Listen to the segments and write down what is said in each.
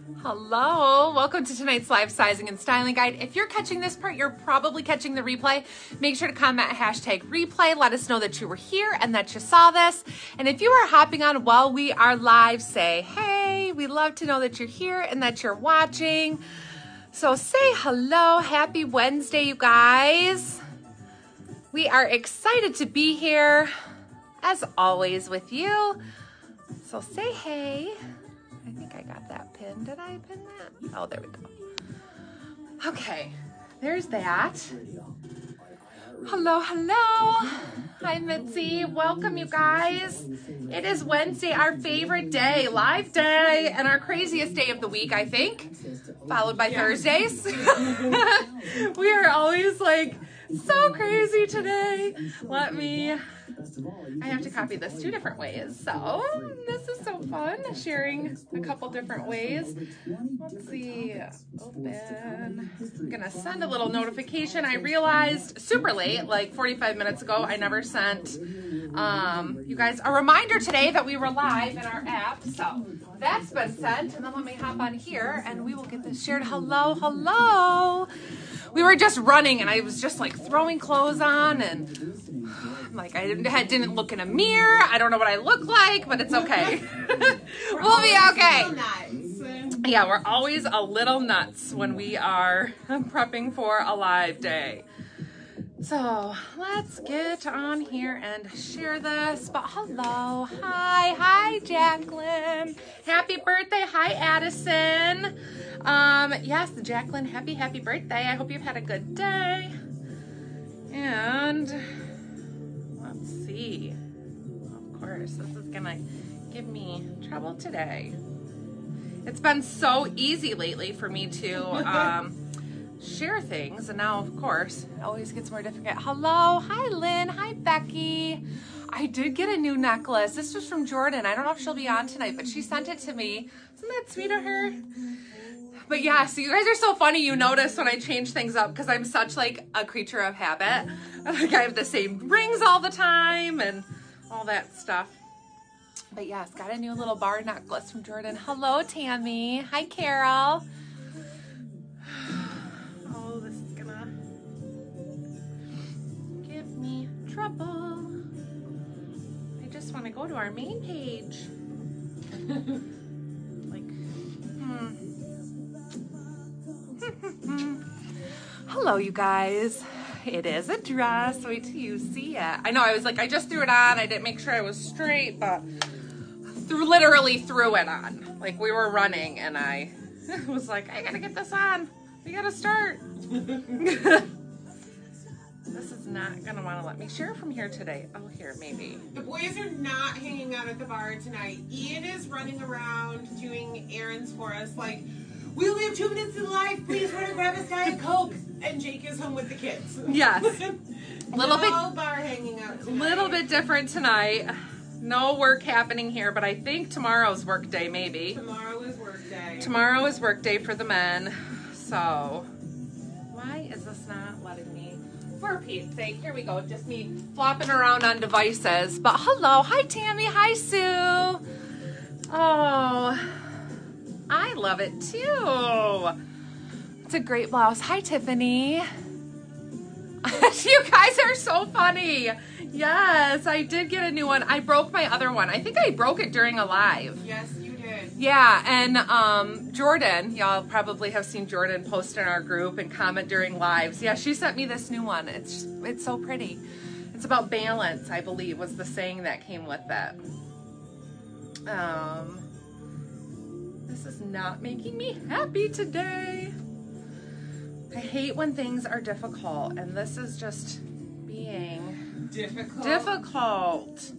Hello, welcome to tonight's live sizing and styling guide. If you're catching this part, you're probably catching the replay. Make sure to comment hashtag replay. Let us know that you were here and that you saw this. And if you are hopping on while we are live, say, hey, we love to know that you're here and that you're watching. So say hello, happy Wednesday, you guys. We are excited to be here, as always, with you. So say hey. I think I got that pin. Did I pin that? Oh, there we go. Okay, there's that. Hello, hello. Hi, Mitzi. Welcome, you guys. It is Wednesday, our favorite day, live day, and our craziest day of the week, I think, followed by Thursdays. We are always like, so crazy today. I have to copy this 2 different ways. So this is so fun, sharing a couple different ways. Let's see, open. I'm gonna send a little notification. I realized super late, like 45 minutes ago, I never sent you guys a reminder today that we were live in our app. So that's been sent. And then let me hop on here and we will get this shared. Hello, hello. We were just running and I was just like throwing clothes on and like I didn't look in a mirror. I don't know what I look like, but it's okay. We'll be okay. Yeah, we're always a little nuts when we are prepping for a live day. So let's get on here and share this. But hello, hi Jacqueline. Happy birthday, hi Addison. Yes, Jacqueline, happy birthday. I hope you've had a good day. And let's see. Of course, this is gonna give me trouble today. It's been so easy lately for me to share things, and now of course it always gets more difficult. Hello, hi Lynn, hi Becky. I did get a new necklace. This was from Jordan. I don't know if she'll be on tonight, but she sent it to me. Isn't that sweet of her? But yeah, so you guys are so funny. You notice when I change things up because I'm such like a creature of habit. Like I have the same rings all the time and all that stuff. But yes, got a new little bar necklace from Jordan. Hello, Tammy. Hi, Carol. Oh, this is gonna give me trouble. I just want to go to our main page. Hello, you guys. It is a dress. Wait till you see it. I know, I was like, I just threw it on. I didn't make sure I was straight, but literally threw it on. Like we were running and I was like, I gotta get this on. We gotta start. This is not gonna wanna let me share from here today. Oh, here, maybe. The boys are not hanging out at the bar tonight. Ian is running around doing errands for us. Like, we only have 2 minutes in life. Please run and grab us Diet Coke. And Jake is home with the kids. Yes. No bar hanging out tonight. Little bit different tonight. No work happening here, but I think tomorrow's work day, maybe. Tomorrow is work day. Tomorrow is work day for the men. So, why is this not letting me? For Pete's sake, here we go. Just me flopping around on devices. But hello, hi Tammy, hi Sue. Oh, I love it too. It's a great blouse. Hi Tiffany. You guys are so funny. Yes, I did get a new one. I broke my other one. I think I broke it during a live. Yes, you did. Yeah, and Jordan, y'all probably have seen Jordan post in our group and comment during lives. Yeah, she sent me this new one. It's so pretty. It's about balance, I believe, was the saying that came with it. This is not making me happy today. I hate when things are difficult, and this is just being difficult.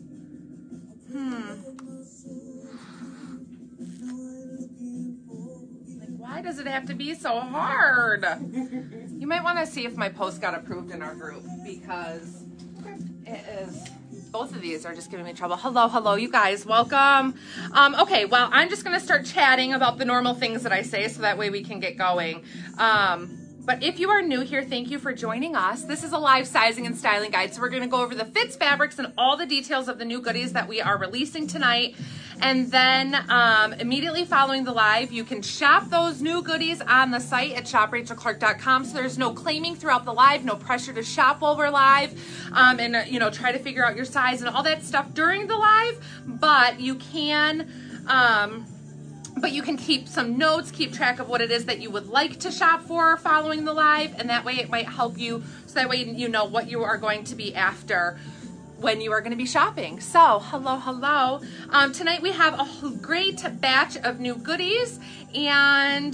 Like, why does it have to be so hard? You might want to see if my post got approved in our group, because it is, both of these are just giving me trouble. Hello, you guys, welcome. Okay, well, I'm just going to start chatting about the normal things that I say, so that way we can get going. But if you are new here, thank you for joining us. This is a live sizing and styling guide. So we're going to go over the fits, fabrics, and all the details of the new goodies that we are releasing tonight. And then immediately following the live, you can shop those new goodies on the site at shoprachelclark.com. So there's no claiming throughout the live, no pressure to shop while we're live, and you know, try to figure out your size and all that stuff during the live. But you can keep some notes, keep track of what it is that you would like to shop for following the live, and that way it might help you, so that way you know what you are going to be after when you are going to be shopping. So hello. Tonight we have a great batch of new goodies and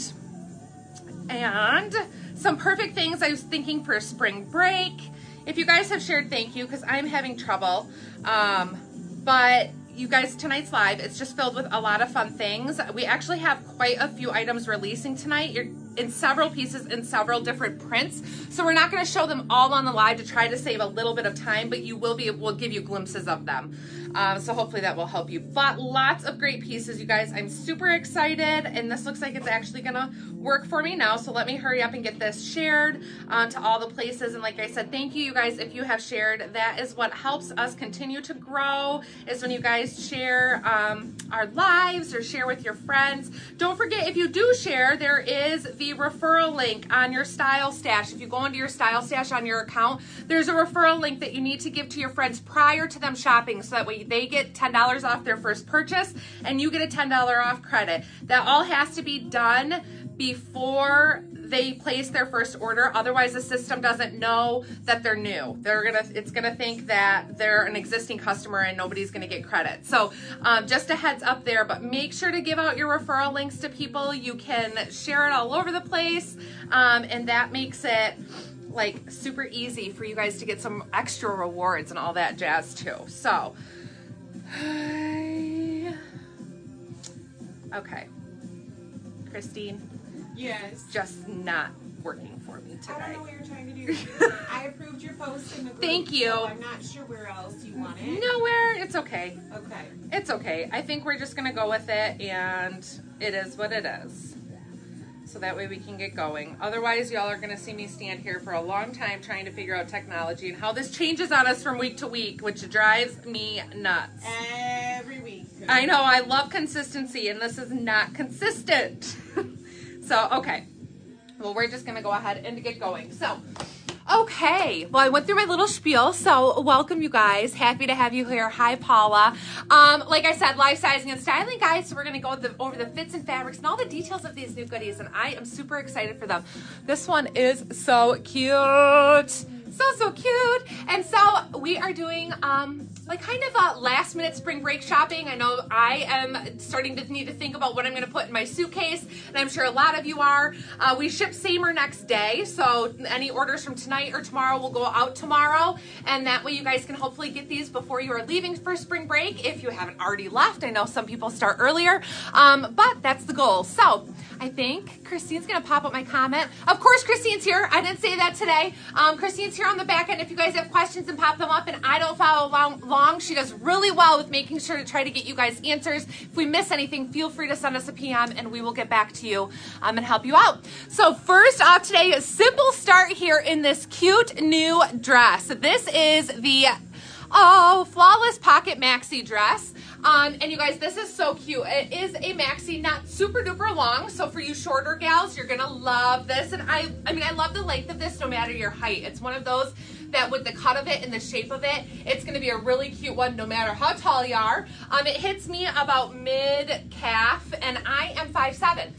some perfect things I was thinking for spring break. If you guys have shared, thank you, because I'm having trouble. But you guys, tonight's live, it's just filled with a lot of fun things. We actually have quite a few items releasing tonight. You're in several pieces in several different prints. So we're not going to show them all on the live to try to save a little bit of time, but we'll give you glimpses of them. So hopefully that will help you. But lots of great pieces, you guys. I'm super excited, and this looks like it's actually gonna work for me now. So let me hurry up and get this shared to all the places. And like I said, thank you guys if you have shared. That is what helps us continue to grow, is when you guys share our lives or share with your friends. Don't forget, if you do share, there is the referral link on your Style Stash. If you go into your Style Stash on your account, there's a referral link that you need to give to your friends prior to them shopping, so that way they get $10 off their first purchase and you get a $10 off credit. That all has to be done before they place their first order. Otherwise the system doesn't know that they're new. It's gonna think that they're an existing customer and nobody's gonna get credit. So just a heads up there, but make sure to give out your referral links to people. You can share it all over the place, and that makes it like super easy for you guys to get some extra rewards and all that jazz too. So okay, Christine. Yes. Just not working for me today. I don't know what you're trying to do. I approved your post in the group. Thank you. So I'm not sure where else you want it. Nowhere. It's okay. Okay. It's okay. I think we're just going to go with it, and it is what it is. So that way we can get going. Otherwise, y'all are going to see me stand here for a long time trying to figure out technology and how this changes on us from week to week, which drives me nuts. Every week. I know. I love consistency, and this is not consistent. So, okay. Well, we're just going to go ahead and get going. So, okay. Well, I went through my little spiel. So, welcome, you guys. Happy to have you here. Hi, Paula. Like I said, live sizing and styling, guys. So, we're going to go over the fits and fabrics and all the details of these new goodies. And I am super excited for them. This one is so cute. So cute. And so, we are doing like kind of a last minute spring break shopping. I know I am starting to need to think about what I'm going to put in my suitcase, and I'm sure a lot of you are. We ship same or next day, so any orders from tonight or tomorrow will go out tomorrow, and that way you guys can hopefully get these before you are leaving for spring break if you haven't already left. I know some people start earlier, but that's the goal. So I think Christine's going to pop up my comment. Of course, Christine's here. I didn't say that today. Christine's here on the back end if you guys have questions, and pop them up, and I don't follow along. She does really well with making sure to try to get you guys answers. If we miss anything, feel free to send us a PM, and we will get back to you and help you out. So first off today, a simple start here in this cute new dress. This is the Flawless Pocket Maxi dress. And you guys, this is so cute. It is a maxi, not super duper long. So for you shorter gals, you're gonna love this. And I mean, I love the length of this no matter your height. It's one of those that with the cut of it and the shape of it, it's gonna be a really cute one no matter how tall you are. It hits me about mid-calf, and I am 5'7".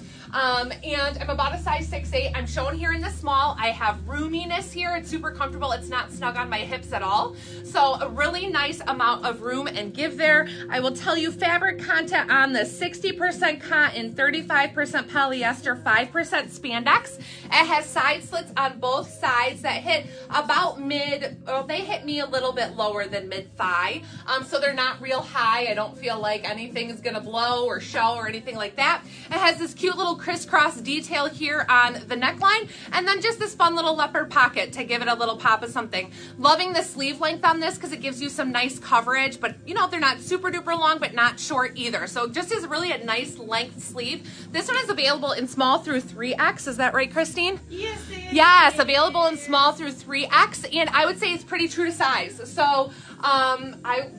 And I'm about a size 6'8". I'm shown here in the small. I have roominess here. It's super comfortable. It's not snug on my hips at all. So a really nice amount of room and give there. I will tell you fabric content on this: 60% cotton, 35% polyester, 5% spandex. It has side slits on both sides that hit about they hit me a little bit lower than mid-thigh. So they're not real high. I don't feel like anything is gonna blow or show or anything like that. It has this cute little crisscross detail here on the neckline, and then just this fun little leopard pocket to give it a little pop of something. Loving the sleeve length on this because it gives you some nice coverage, but you know, they're not super duper long, but not short either. So just is really a nice length sleeve. This one is available in small through 3X. Is that right, Christine? Yes, it is. Yes, available in small through 3X, and I would say it's pretty true to size. So I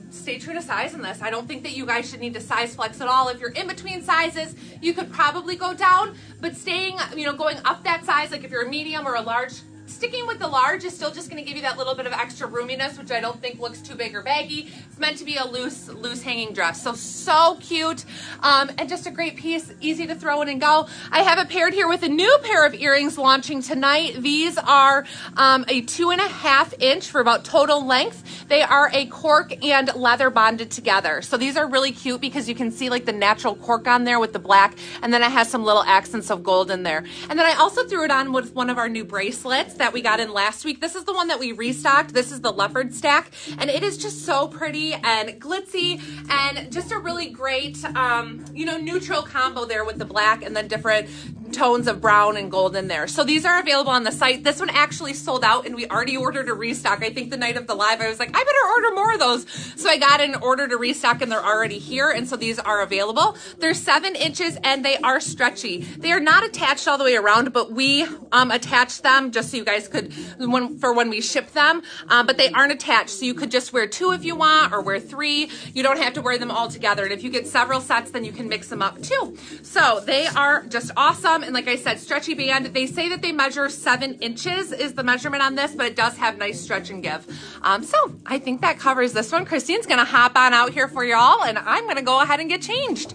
stay true to size in this. I don't think that you guys should need to size flex at all. If you're in between sizes, you could probably go down, but staying, you know, going up that size, like if you're a medium or a large, sticking with the large is still just going to give you that little bit of extra roominess, which I don't think looks too big or baggy. It's meant to be a loose hanging dress. So cute. And just a great piece, easy to throw in and go. I have it paired here with a new pair of earrings launching tonight. These are a 2.5 inch for about total length. They are a cork and leather bonded together. So these are really cute because you can see like the natural cork on there with the black, and then it has some little accents of gold in there. And then I also threw it on with one of our new bracelets that we got in last week. This is the one that we restocked. This is the leopard stack, and it is just so pretty and glitzy and just a really great, you know, neutral combo there with the black and then different tones of brown and gold in there. So these are available on the site. This one actually sold out and we already ordered a restock. I think the night of the live, I was like, I better order more of those. So I got an order to restock and they're already here. And so these are available. They're 7 inches and they are stretchy. They are not attached all the way around, but we attached them just so you guys could, for when we ship them, but they aren't attached. So you could just wear 2 if you want, or wear 3. You don't have to wear them all together. And if you get several sets, then you can mix them up too. So they are just awesome. And like I said, stretchy band. They say that they measure 7 inches is the measurement on this, but it does have nice stretch and give. So I think that covers this one. Christine's going to hop on out here for y'all, and I'm going to go ahead and get changed.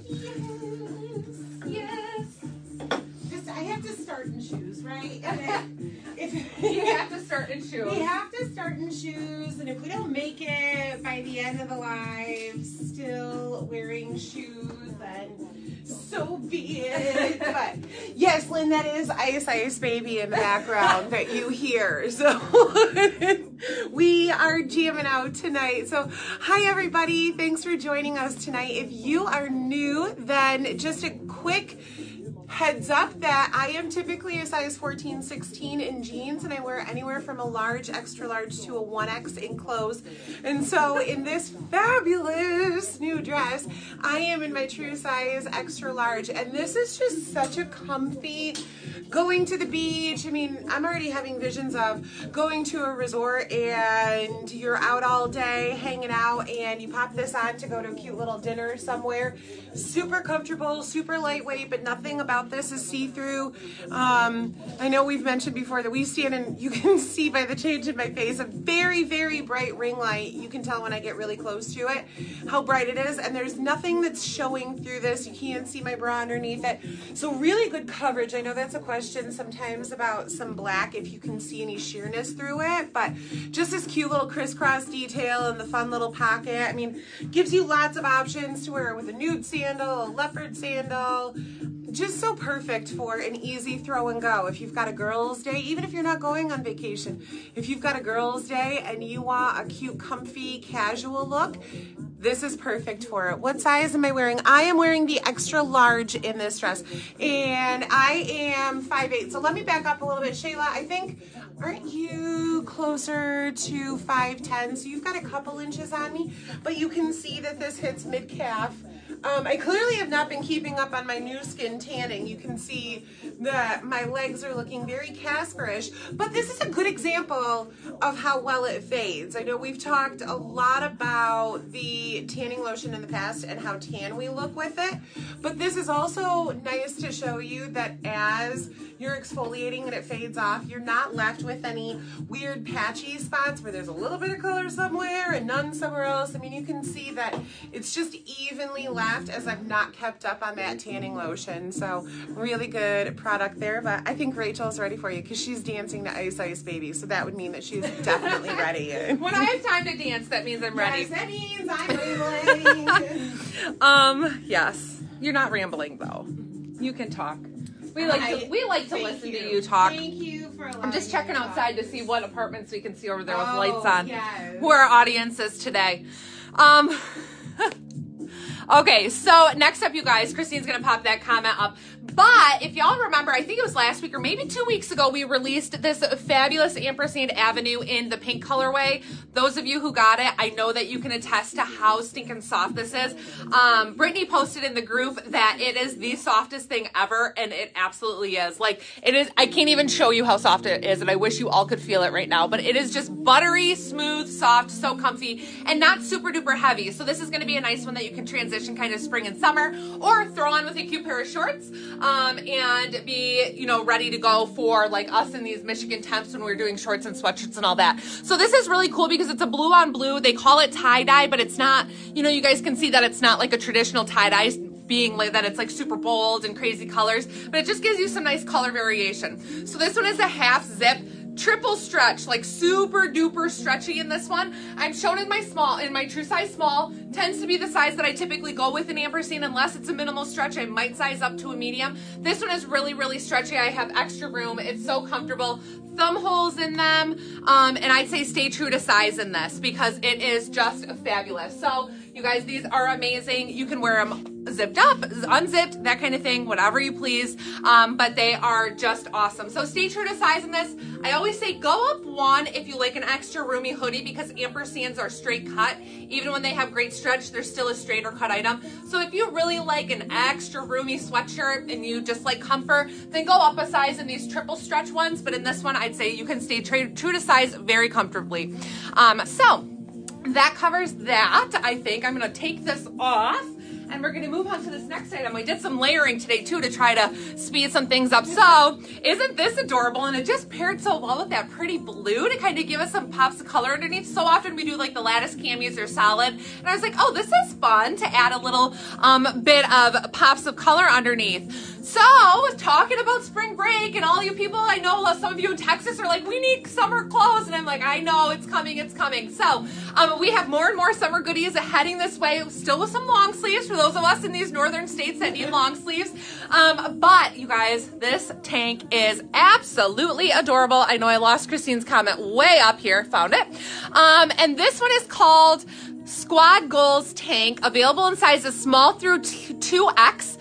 Yes. Just, I have to start in shoes, right? You have to start in shoes. We have to start in shoes, and if we don't make it by the end of the live still wearing shoes, then so be it. But yes, Lynn, that is Ice Baby in the background that you hear. So we are jamming out tonight. So hi everybody, thanks for joining us tonight. If you are new, then just a quick heads up that I am typically a size 14, 16 in jeans, and I wear anywhere from a large, extra large to a 1X in clothes. And so in this fabulous new dress, I am in my true size extra large, and this is just such a comfy, going to the beach. I mean, I'm already having visions of going to a resort and you're out all day hanging out and you pop this on to go to a cute little dinner somewhere. Super comfortable, super lightweight, but nothing about this is see-through. I know we've mentioned before that we stand and you can see by the change in my face a very, very bright ring light. You can tell when I get really close to it how bright it is, and there's nothing that's showing through this. You can't see my bra underneath it. So really good coverage. I know that's a question sometimes about some black, if you can see any sheerness through it, but just this cute little crisscross detail and the fun little pocket. I mean, gives you lots of options to wear it with a nude sandal, a leopard sandal. Just so perfect for an easy throw and go. If you've got a girls' day, even if you're not going on vacation, if you've got a girls' day and you want a cute, comfy, casual look, this is perfect for it. What size am I wearing? I am wearing the extra large in this dress, and I am 5'8". So let me back up a little bit. Shayla, I think, aren't you closer to 5'10"? So you've got a couple inches on me, but you can see that this hits mid-calf. I clearly have not been keeping up on my new skin tanning. You can see that my legs are looking very Casperish, but this is a good example of how well it fades. I know we've talked a lot about the tanning lotion in the past and how tan we look with it, but this is also nice to show you that as you're exfoliating and it fades off, you're not left with any weird patchy spots where there's a little bit of color somewhere and none somewhere else. I mean, you can see that it's just evenly left as I've not kept up on that tanning lotion. So really good product there, but I think Rachel's ready for you because she's dancing to Ice Baby, so that would mean that she's definitely ready. When I have time to dance, that means I'm ready. Yes, that means I'm rambling. Yes. You're not rambling though. You can talk. We like to listen to you talk. Thank you for allowing I'm just checking outside to see what apartments we can see over there with Oh, lights on. yes. Who our audience is today. Okay, so next up, you guys, Christine's going to pop that comment up. But if y'all remember, I think it was last week or maybe 2 weeks ago, we released this fabulous Ampersand Avenue in the pink colorway. Those of you who got it, I know that you can attest to how stinking soft this is. Brittany posted in the group that it is the softest thing ever, and it absolutely is. Like, it is, I can't even show you how soft it is, and I wish you all could feel it right now, but it is just buttery, smooth, soft, so comfy, and not super duper heavy. So this is gonna be a nice one that you can transition kind of spring and summer, or throw on with a cute pair of shorts, and be, you know, ready to go for like us in these Michigan temps when we're doing shorts and sweatshirts and all that. So this is really cool because it's a blue on blue. They call it tie-dye, but it's not, you know, you guys can see that it's not like a traditional tie-dye, being like that it's like super bold and crazy colors, but it just gives you some nice color variation. So this one is a half zip, triple stretch, like super duper stretchy in this one. I'm shown in my small, in my true size small, tends to be the size that I typically go with in Ampersand. Unless it's a minimal stretch, I might size up to a medium. This one is really, really stretchy. I have extra room. It's so comfortable. Thumb holes in them, and I'd say stay true to size in this because it is just fabulous. So you guys, these are amazing. You can wear them zipped up, unzipped, that kind of thing, whatever you please, but they are just awesome. So stay true to size in this. I always say go up one if you like an extra roomy hoodie because ampersands are straight cut. Even when they have great stretch, they're still a straighter cut item. So if you really like an extra roomy sweatshirt and you just like comfort, then go up a size in these triple stretch ones. But in this one, I'd say you can stay true to size very comfortably. So that covers that. I think I'm gonna take this off and we're gonna move on to this next item. We did some layering today too to try to speed some things up. So isn't this adorable? And it just paired so well with that pretty blue to kind of give us some pops of color underneath. So often we do like the lattice camis or solid. And I was like, oh, this is fun to add a little bit of pops of color underneath. So, talking about spring break and all you people, I know some of you in Texas are like, we need summer clothes. And I'm like, I know, it's coming, it's coming. So, we have more and more summer goodies heading this way, still with some long sleeves for those of us in these northern states that need long sleeves. But you guys, this tank is absolutely adorable. I know I lost Christine's comment way up here, found it. And this one is called Squad Goals Tank, available in sizes small through 2X.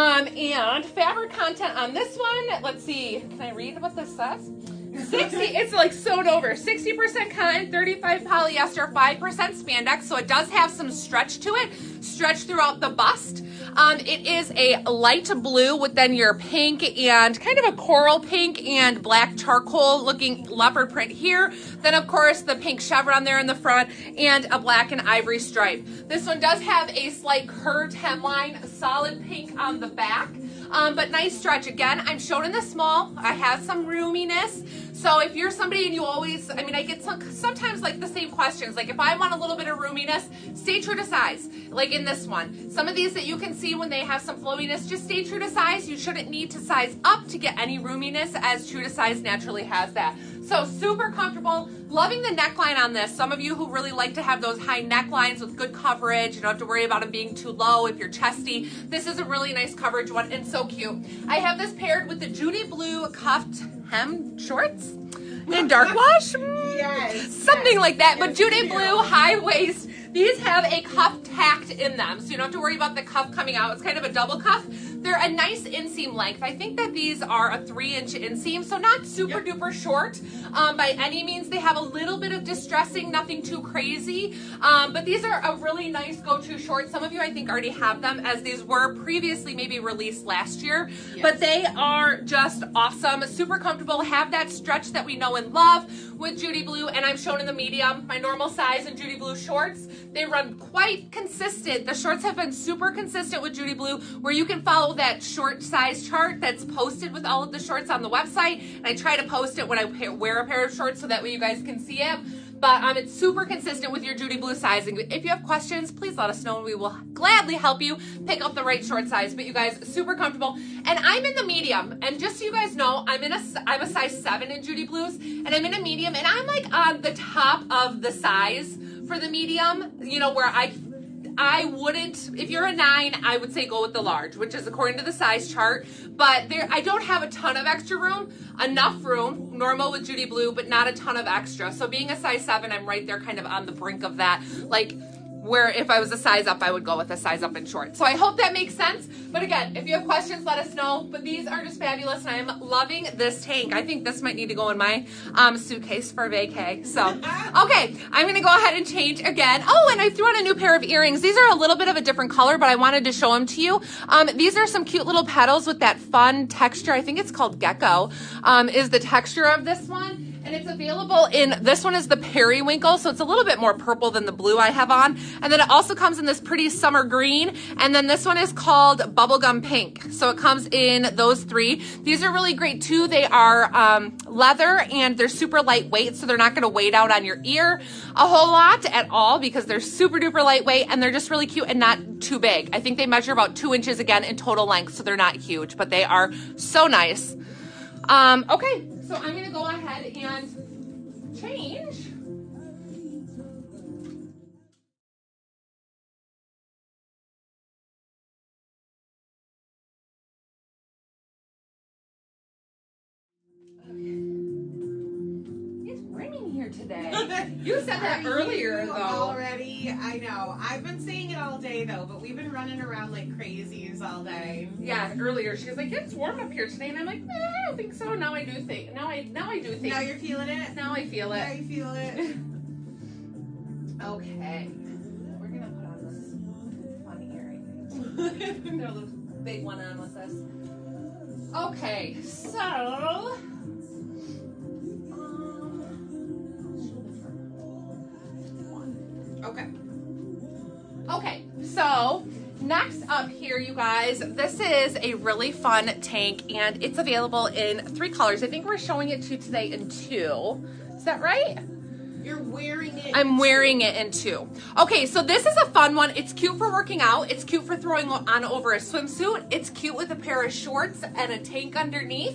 And fabric content on this one, let's see, can I read what this says? 60, it's like sewed over, 60% cotton, 35 polyester, 5% spandex, so it does have some stretch to it, stretch throughout the bust. It is a light blue with then your pink and kind of a coral pink and black charcoal looking leopard print here. Then of course the pink chevron there in the front and a black and ivory stripe. This one does have a slight curved hemline, solid pink on the back. But nice stretch. Again, I'm shown in the small. I have some roominess. So if you're somebody and you always, I mean, I get sometimes like the same questions. Like if I want a little bit of roominess, stay true to size. Like in this one. Some of these that you can see when they have some flowiness, just stay true to size. You shouldn't need to size up to get any roominess as true to size naturally has that. So super comfortable. Loving the neckline on this. Some of you who really like to have those high necklines with good coverage, you don't have to worry about them being too low if you're chesty. This is a really nice coverage one and so cute. I have this paired with the Judy Blue cuffed hem shorts in dark wash. Yes. Something like that. But Judy Blue high waist. These have a cuff tacked in them, so you don't have to worry about the cuff coming out. It's kind of a double cuff. They're a nice inseam length. I think that these are a 3-inch inseam, so not super duper short by any means. They have a little bit of distressing, nothing too crazy, but these are a really nice go-to short. Some of you I think already have them as these were previously maybe released last year, but they are just awesome, super comfortable, have that stretch that we know and love with Judy Blue, and I'm shown in the medium, my normal size in Judy Blue shorts. They run quite consistent. The shorts have been super consistent with Judy Blue, where you can follow that short size chart that's posted with all of the shorts on the website. And I try to post it when I wear a pair of shorts so that way you guys can see it. But it's super consistent with your Judy Blue sizing. If you have questions, please let us know and we will gladly help you pick up the right short size. But you guys, super comfortable. And I'm in the medium. And just so you guys know, I'm a size 7 in Judy Blues. And I'm in a medium. And I'm like on the top of the size for the medium, you know, where I wouldn't, if you're a 9, I would say go with the large, which is according to the size chart. But I don't have a ton of extra room, enough room, normal with Judy Blue, but not a ton of extra. So being a size 7, I'm right there kind of on the brink of that. Like, where if I was a size up, I would go with a size up in short. So I hope that makes sense. But again, if you have questions, let us know. But these are just fabulous, and I'm loving this tank. I think this might need to go in my suitcase for vacay. So, okay, I'm gonna go ahead and change again. Oh, and I threw on a new pair of earrings. These are a little bit of a different color, but I wanted to show them to you. These are some cute little petals with that fun texture. I think it's called Gecko, is the texture of this one. And it's available in, this one is the periwinkle, so it's a little bit more purple than the blue I have on. And then it also comes in this pretty summer green. And then this one is called bubblegum pink. So it comes in those three. These are really great too. They are leather and they're super lightweight, so they're not gonna weight out on your ear a whole lot at all because they're super duper lightweight and they're just really cute and not too big. I think they measure about 2 inches again in total length, so they're not huge, but they are so nice. Okay. So I'm going to go ahead and change. It's raining here today. You said that earlier, though. Already, I know. I've been saying it all day, though, but we've been running around like crazies all day. Yeah, earlier she was like, "It's warm up here today," and I'm like, "I don't think so." Now I do think. Now I do think. Now you're feeling it. Now I feel it. Now you feel it. Okay, we're gonna put on this fun earring. Throw the big one on with this. Okay, so. Okay, so next up here, you guys, this is a really fun tank and it's available in 3 colors. I think we're showing it to you today in 2. Is that right? You're wearing it. I'm wearing it in 2. Okay, so this is a fun one. It's cute for working out. It's cute for throwing on over a swimsuit. It's cute with a pair of shorts and a tank underneath.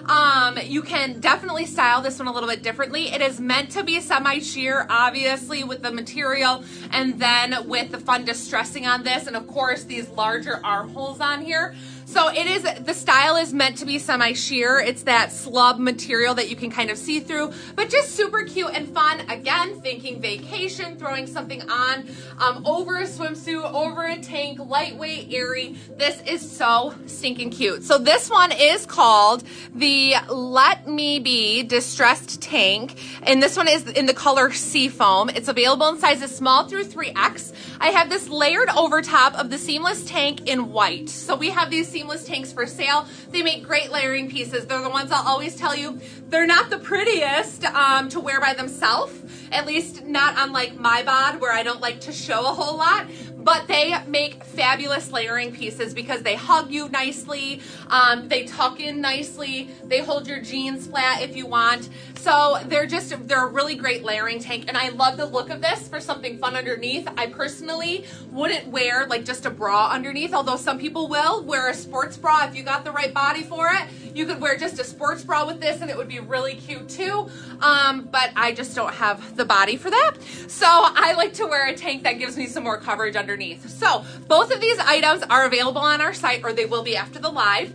You can definitely style this one a little bit differently. It is meant to be semi-sheer, obviously, with the material, and then with the fun distressing on this, and of course, these larger armholes on here. So it is, the style is meant to be semi-sheer. It's that slub material that you can kind of see through, but just super cute and fun. Again, thinking vacation, throwing something on over a swimsuit, over a tank, lightweight, airy. This is so stinking cute. So this one is called the Let Me Be Distressed Tank, and this one is in the color Seafoam. It's available in sizes small through 3X. I have this layered over top of the seamless tank in white. So we have these seamless tanks for sale. They make great layering pieces. They're the ones I'll always tell you, they're not the prettiest to wear by themselves, at least not on like my bod where I don't like to show a whole lot. But they make fabulous layering pieces because they hug you nicely, they tuck in nicely, they hold your jeans flat if you want. So they're a really great layering tank, and I love the look of this for something fun underneath. I personally wouldn't wear like just a bra underneath, although some people will wear a sports bra if you got the right body for it. You could wear just a sports bra with this and it would be really cute too, but I just don't have the body for that. So I like to wear a tank that gives me some more coverage underneath. So both of these items are available on our site, or they will be after the live.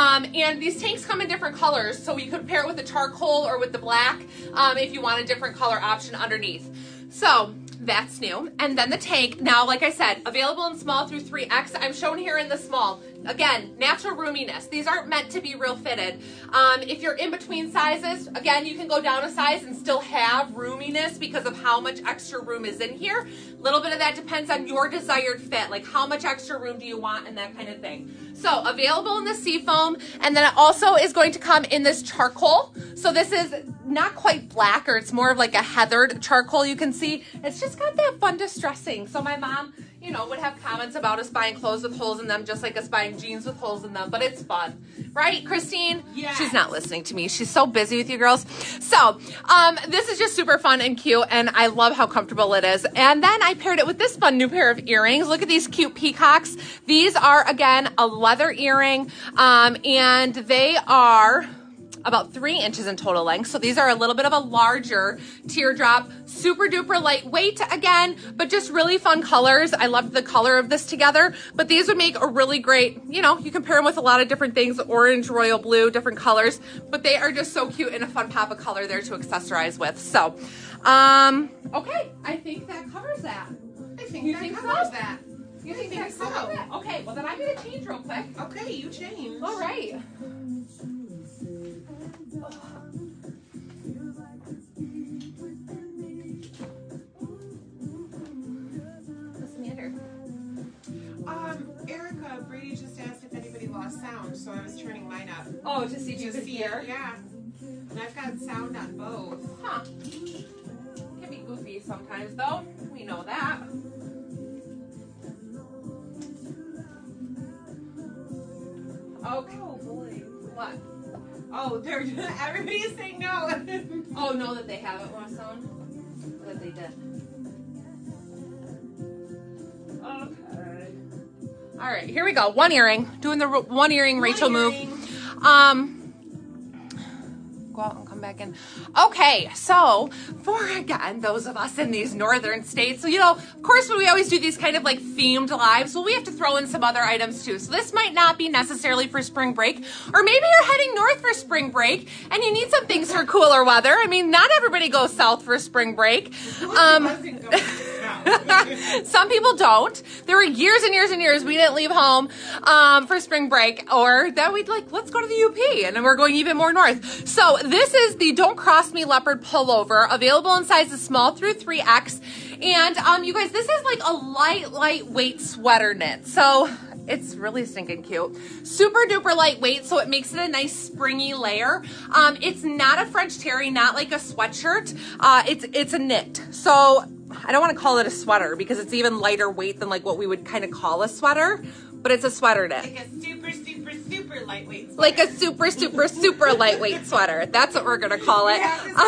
And these tanks come in different colors, so you could pair it with the charcoal or with the black if you want a different color option underneath. So that's new. And then the tank, now like I said, available in small through 3X. I'm shown here in the small. Again, natural roominess. These aren't meant to be real fitted. If you're in between sizes, again, you can go down a size and still have roominess because of how much extra room is in here. A little bit of that depends on your desired fit, like how much extra room do you want and that kind of thing. So available in the Seafoam, and then it also is going to come in this charcoal. So this is not quite black, or it's more of like a heathered charcoal. You can see it's just got that fun distressing. So my mom, you know, would have comments about us buying clothes with holes in them, just like us buying jeans with holes in them, but it's fun. Right, Christine? Yeah. She's not listening to me. She's so busy with you girls. So this is just super fun and cute, and I love how comfortable it is. And then I paired it with this fun new pair of earrings. Look at these cute peacocks. These are, again, a leather earring, and they are about 3 inches in total length. So these are a little bit of a larger teardrop, super duper lightweight again, but just really fun colors. I loved the color of this together, but these would make a really great, you know, you can pair them with a lot of different things, orange, royal blue, different colors, but they are just so cute and a fun pop of color there to accessorize with. So, okay, I think that covers that. I think You that think covers so? that. You think think that's so. so? Okay, well then I'm gonna change real quick. Okay, you change. All right. Erica, Brady just asked if anybody lost sound, so I was turning mine up. Oh, to see if you To could see hear? it, yeah. And I've got sound on both. Huh. Can be goofy sometimes though. We know that. Okay. Oh boy. What? Oh, they're everybody's saying no. Oh, no, that they haven't lost sound? Or that they did? Okay. All right, here we go. One earring. Doing the one earring Rachel move. Go out and come back in. Okay, so for, again, those of us in these northern states, so, you know, of course, when we always do these kind of like themed lives, well, we have to throw in some other items too. So this might not be necessarily for spring break, or maybe you're heading north for spring break and you need some things for cooler weather. I mean, not everybody goes south for spring break. Some people don't. There were years and years and years we didn't leave home for spring break, or that we'd like, let's go to the UP, and then we're going even more north. So this is the Don't Cross Me leopard pullover, available in sizes small through 3X. And you guys, this is like a lightweight sweater knit. So it's really stinking cute. Super duper lightweight, so it makes it a nice springy layer. It's not a French terry, not like a sweatshirt. It's a knit. So I don't want to call it a sweater because it's even lighter weight than like what we would kind of call a sweater, but it's a sweater knit. Like a super, super, super lightweight sweater. Like a super, super, super lightweight sweater. That's what we're going to call it.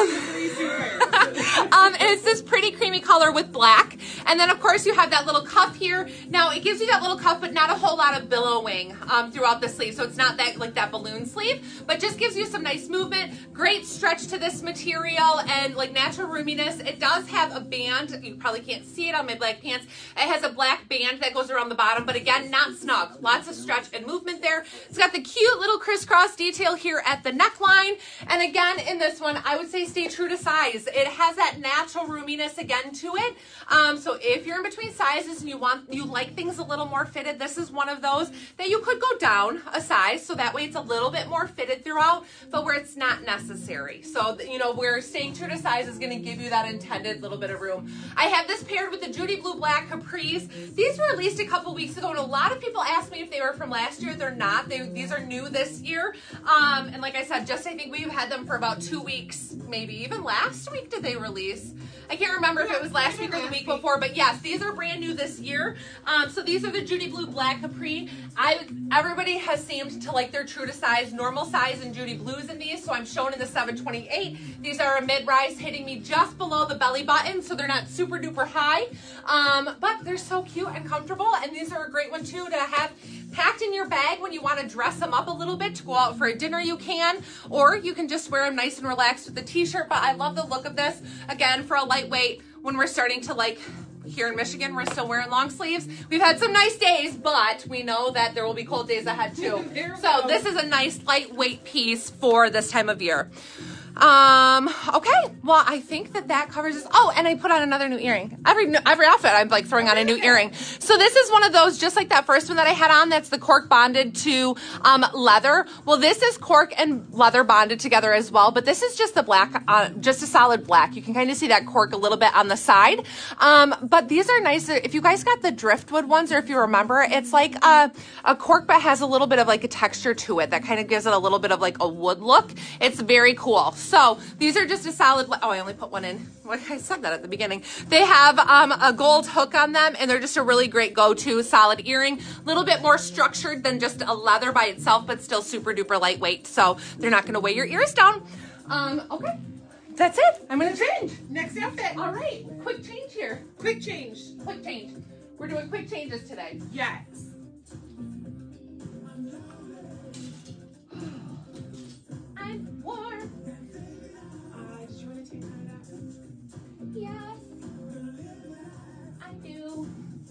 And it's this pretty creamy color with black. And then, of course, you have that little cuff here. Now, it gives you that little cuff, but not a whole lot of billowing throughout the sleeve. So it's not that like that balloon sleeve, but just gives you some nice movement. Great stretch to this material and like natural roominess. It does have a band. You probably can't see it on my black pants. It has a black band that goes around the bottom, but again, not snug. Lots of stretch and movement there. It's got the cute little crisscross detail here at the neckline. And again, in this one, I would say stay true to size. It has that natural roominess again to it. So if you're in between sizes and you like things a little more fitted, this is one of those that you could go down a size. So that way it's a little bit more fitted throughout, but where it's not necessary. So, you know, where staying true to size is going to give you that intended little bit of room. I have this paired with the Judy Blue Black capris. These were released a couple weeks ago, and a lot of people asked me if they were from last year. They're not. These are new this year. And like I said, I think we've had them for about 2 weeks, maybe even last week did they release? I can't remember if it was last week or the week before, but yes, these are brand new this year. So these are the Judy Blue Black Capri. Everybody has seemed to like their true to size, normal size and Judy Blues in these, so I'm shown in the 728. These are a mid-rise hitting me just below the belly button, so they're not super duper high, but they're so cute and comfortable, and these are a great one too to have packed in your bag when you want to dress them up a little bit to go out for a dinner. You can, or you can just wear them nice and relaxed with the t-shirt. But I love the look of this. Again, for a lightweight, when we're starting to like here in Michigan, we're still wearing long sleeves. We've had some nice days, but we know that there will be cold days ahead too. So this is a nice lightweight piece for this time of year. Okay, well, I think that covers this. Oh, and I put on another new earring. Every outfit, I'm like throwing on a new earring. So this is one of those, just like that first one that I had on, that's the cork bonded to leather. Well, this is cork and leather bonded together as well, but this is just the black, just a solid black. You can kind of see that cork a little bit on the side. But these are nice. If you guys got the driftwood ones, or if you remember, it's like a cork, but has a little bit of like a texture to it that kind of gives it a little bit of like a wood look. It's very cool. So these are just a solid, oh, I only put one in. I said that at the beginning. They have a gold hook on them, and they're just a really great go-to solid earring. A little bit more structured than just a leather by itself, but still super duper lightweight. So they're not going to weigh your ears down. Okay, that's it. I'm going to change. Next outfit. All right, quick change here. Quick change. Quick change. We're doing quick changes today. Yes. I'm warm. Did you want to take that out? Yes, I do.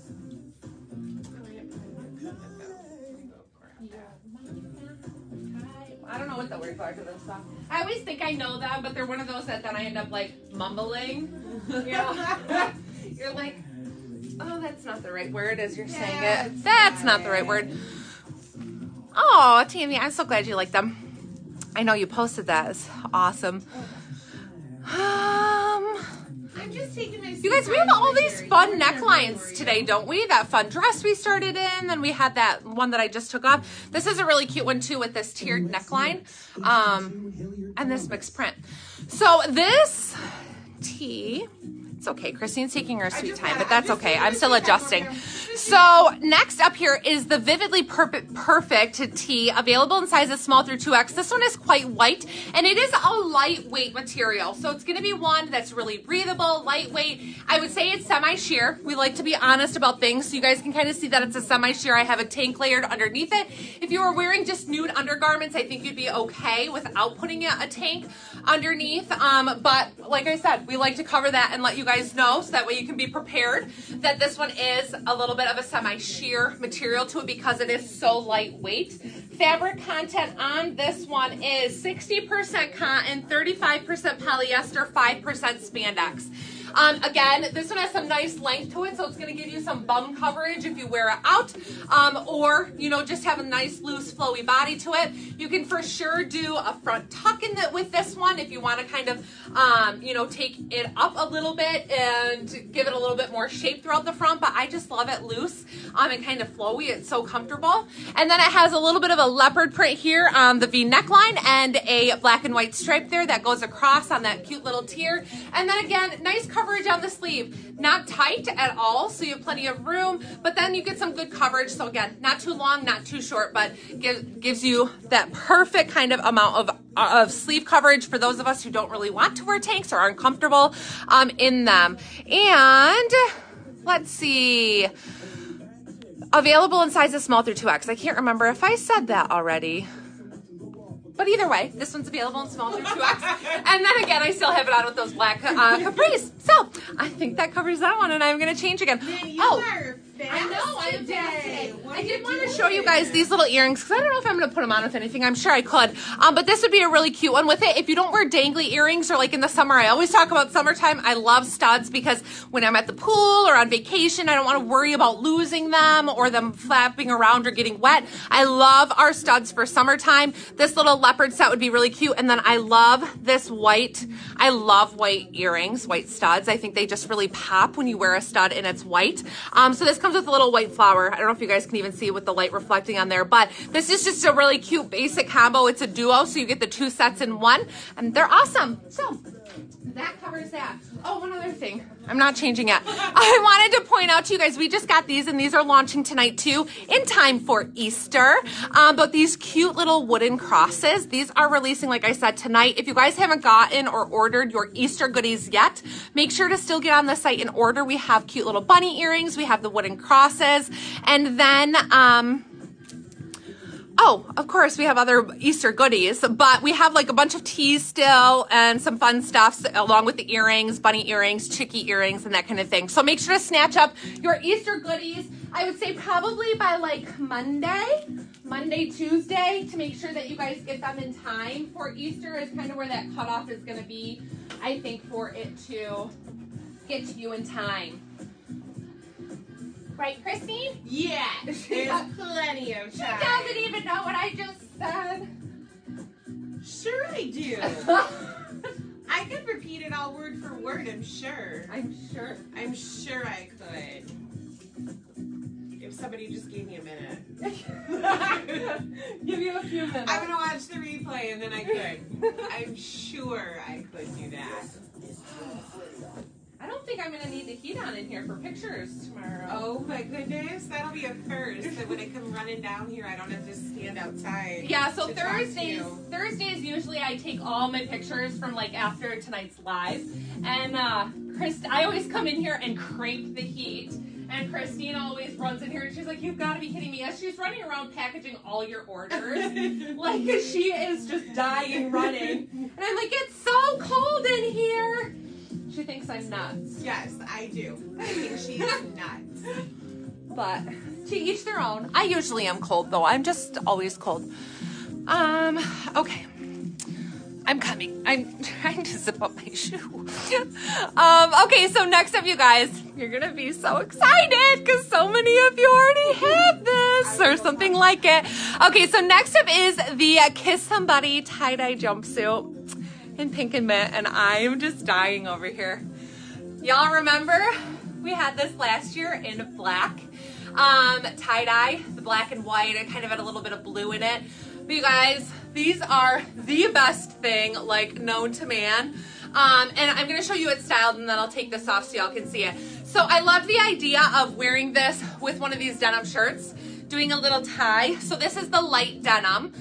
I don't know what the words are to this song. I always think I know them, but they're one of those that then I end up like mumbling. You know? You're like, Oh, that's not the right word as you're saying it. That's not the right word. Oh, Tammy, I'm so glad you like them. I know you posted that. It's awesome. I'm just taking my You guys, we have all these fun necklines today, don't we? That fun dress we started in, then we had that one that I just took off. This is a really cute one too with this tiered neckline and this mixed print. So this tee, it's okay. Christine's taking her sweet time, but that's okay. I'm still adjusting. So next up here is the Vividly Perfect tee, available in sizes small through 2X. This one is quite light, and it is a lightweight material. So it's going to be one that's really breathable, lightweight. I would say it's semi-sheer. We like to be honest about things, so you guys can kind of see that it's a semi-sheer. I have a tank layered underneath it. If you were wearing just nude undergarments, I think you'd be okay without putting a tank underneath. But like I said, we like to cover that and let you guys know so that way you can be prepared that this one is a little bit of a semi-sheer material to it because it is so lightweight. Fabric content on this one is 60% cotton, 35% polyester, 5% spandex. Again, this one has some nice length to it, so it's going to give you some bum coverage if you wear it out, or, you know, just have a nice, loose, flowy body to it. You can for sure do a front tuck in with this one if you want to kind of, you know, take it up a little bit and give it a little bit more shape throughout the front, but I just love it loose and kind of flowy. It's so comfortable. And then it has a little bit of a leopard print here on the V neckline and a black and white stripe there that goes across on that cute little tier. And then again, nice coverage on the sleeve, not tight at all, so you have plenty of room, but then you get some good coverage. So again, not too long, not too short, but gives you that perfect kind of amount of sleeve coverage for those of us who don't really want to wear tanks or aren't comfortable in them. And let's see, available in sizes small through 2X. I can't remember if I said that already. But either way, this one's available in small through 2X. And then again, I still have it on with those black capris. So I think that covers that one, and I'm going to change again. I know, I am today. I did want to show you guys these little earrings because I don't know if I'm going to put them on with anything. I'm sure I could. But this would be a really cute one with it. If you don't wear dangly earrings or like in the summer, I always talk about summertime. I love studs because when I'm at the pool or on vacation, I don't want to worry about losing them or them flapping around or getting wet. I love our studs for summertime. This little leopard set would be really cute. And then I love this white. I love white earrings, white studs. I think they just really pop when you wear a stud and it's white. So this comes with a little white flower. I don't know if you guys can even see with the light reflecting on there, but this is just a really cute basic combo. It's a duo, so you get the two sets in one, and they're awesome. So that covers that. Oh, one other thing. I'm not changing it. I wanted to point out to you guys, we just got these, and these are launching tonight too, in time for Easter. But these cute little wooden crosses, these are releasing, like I said, tonight. If you guys haven't gotten or ordered your Easter goodies yet, make sure to still get on the site and order. We have cute little bunny earrings. We have the wooden crosses. And then, oh, of course, we have other Easter goodies, but we have like a bunch of teas still and some fun stuff along with the earrings, bunny earrings, chicky earrings, and that kind of thing. So make sure to snatch up your Easter goodies. I would say probably by like Monday, Tuesday, to make sure that you guys get them in time for Easter is kind of where that cutoff is going to be, I think, for it to get to you in time. Right, Christine? Yeah, there's plenty of time. She doesn't even know what I just said. Sure I do. I could repeat it all word for word, I'm sure. I'm sure I could. If somebody just gave me a minute. Give you a few minutes. I'm going to watch the replay and then I could. I'm sure I could do that. I don't think I'm going to need the heat on in here for pictures tomorrow. Oh my goodness, that'll be a first. That when I come running down here, I don't have to stand outside. Yeah, so Thursdays usually I take all my pictures from like after tonight's live. And I always come in here and crank the heat. And Christine always runs in here and she's like, you've got to be kidding me. As she's running around packaging all your orders. Like she is just dying running. And I'm like, it's so cold in here. She thinks I'm nuts. Yes, I do. I think she's nuts. But to each their own. I usually am cold though. I'm just always cold. Okay. I'm coming. I'm trying to zip up my shoe. Okay, so next up, you guys, you're gonna be so excited because so many of you already have this or something like it. Okay, so next up is the Kiss Somebody tie-dye jumpsuit in pink and mint, and I'm just dying over here. Y'all remember we had this last year in black tie-dye, the black and white. It kind of had a little bit of blue in it. But you guys, these are the best thing, like, known to man. And I'm going to show you it styled, and then I'll take this off so y'all can see it. So I love the idea of wearing this with one of these denim shirts, doing a little tie. So this is the light denim.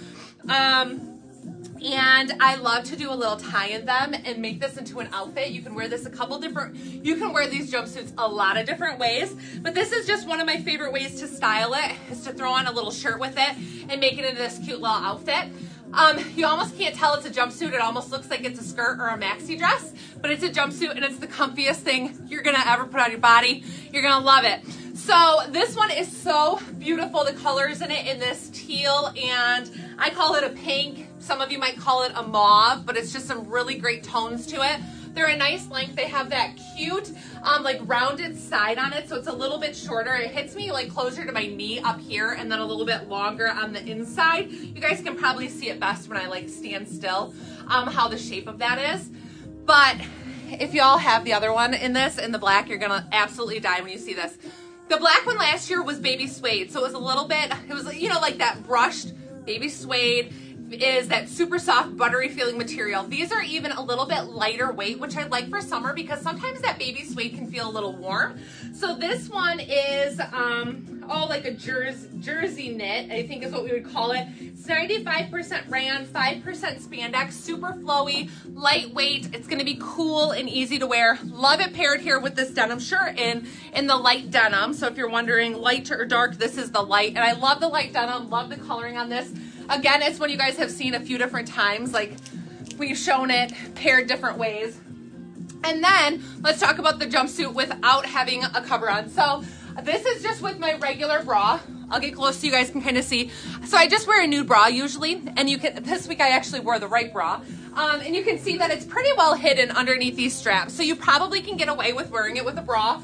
And I love to do a little tie in them and make this into an outfit. You can wear this you can wear these jumpsuits a lot of different ways, but this is just one of my favorite ways to style it, is to throw on a little shirt with it and make it into this cute little outfit. You almost can't tell it's a jumpsuit. It almost looks like it's a skirt or a maxi dress, but it's a jumpsuit and it's the comfiest thing you're gonna ever put on your body. You're gonna love it. So this one is so beautiful. The colors in it in this teal, and I call it a pink. Some of you might call it a mauve, but it's just some really great tones to it. They're a nice length. They have that cute, like rounded side on it, so it's a little bit shorter. It hits me like closer to my knee up here, and then a little bit longer on the inside. You guys can probably see it best when I like stand still, how the shape of that is. But if y'all have the other one in this, in the black, you're gonna absolutely die when you see this. The black one last year was baby suede, so it was a little bit, it was, you know, like that brushed baby suede. Is that super soft, buttery feeling material. These are even a little bit lighter weight, which I like for summer because sometimes that baby suede can feel a little warm. So this one is, like a jersey knit, I think is what we would call it. It's 95% rayon, 5% spandex, super flowy, lightweight. It's gonna be cool and easy to wear. Love it paired here with this denim shirt in the light denim. So if you're wondering light or dark, this is the light. And I love the light denim, love the coloring on this. Again, it's one you guys have seen a few different times, like we've shown it paired different ways. And then let's talk about the jumpsuit without having a cover on. So this is just with my regular bra. I'll get close so you guys can kind of see. So I just wear a nude bra usually, and you can, this week I actually wore the right bra. And you can see that it's pretty well hidden underneath these straps. So you probably can get away with wearing it with a bra.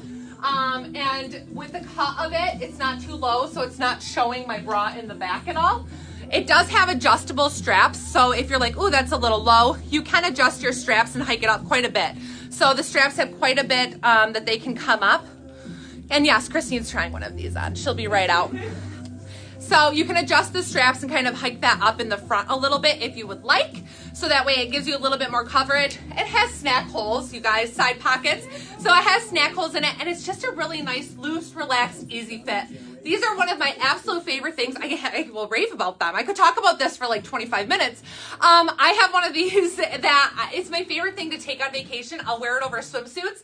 And with the cut of it, it's not too low, so it's not showing my bra in the back at all. It does have adjustable straps, so if you're like, ooh, that's a little low, you can adjust your straps and hike it up quite a bit. So the straps have quite a bit that they can come up. And yes, Christine's trying one of these on. She'll be right out. So you can adjust the straps and kind of hike that up in the front a little bit if you would like. So that way it gives you a little bit more coverage. It has snack holes, you guys, side pockets. So it has snack holes in it, and it's just a really nice, loose, relaxed, easy fit. These are one of my absolute favorite things. I will rave about them. I could talk about this for like 25 minutes. I have one of these that it's my favorite thing to take on vacation. I'll wear it over swimsuits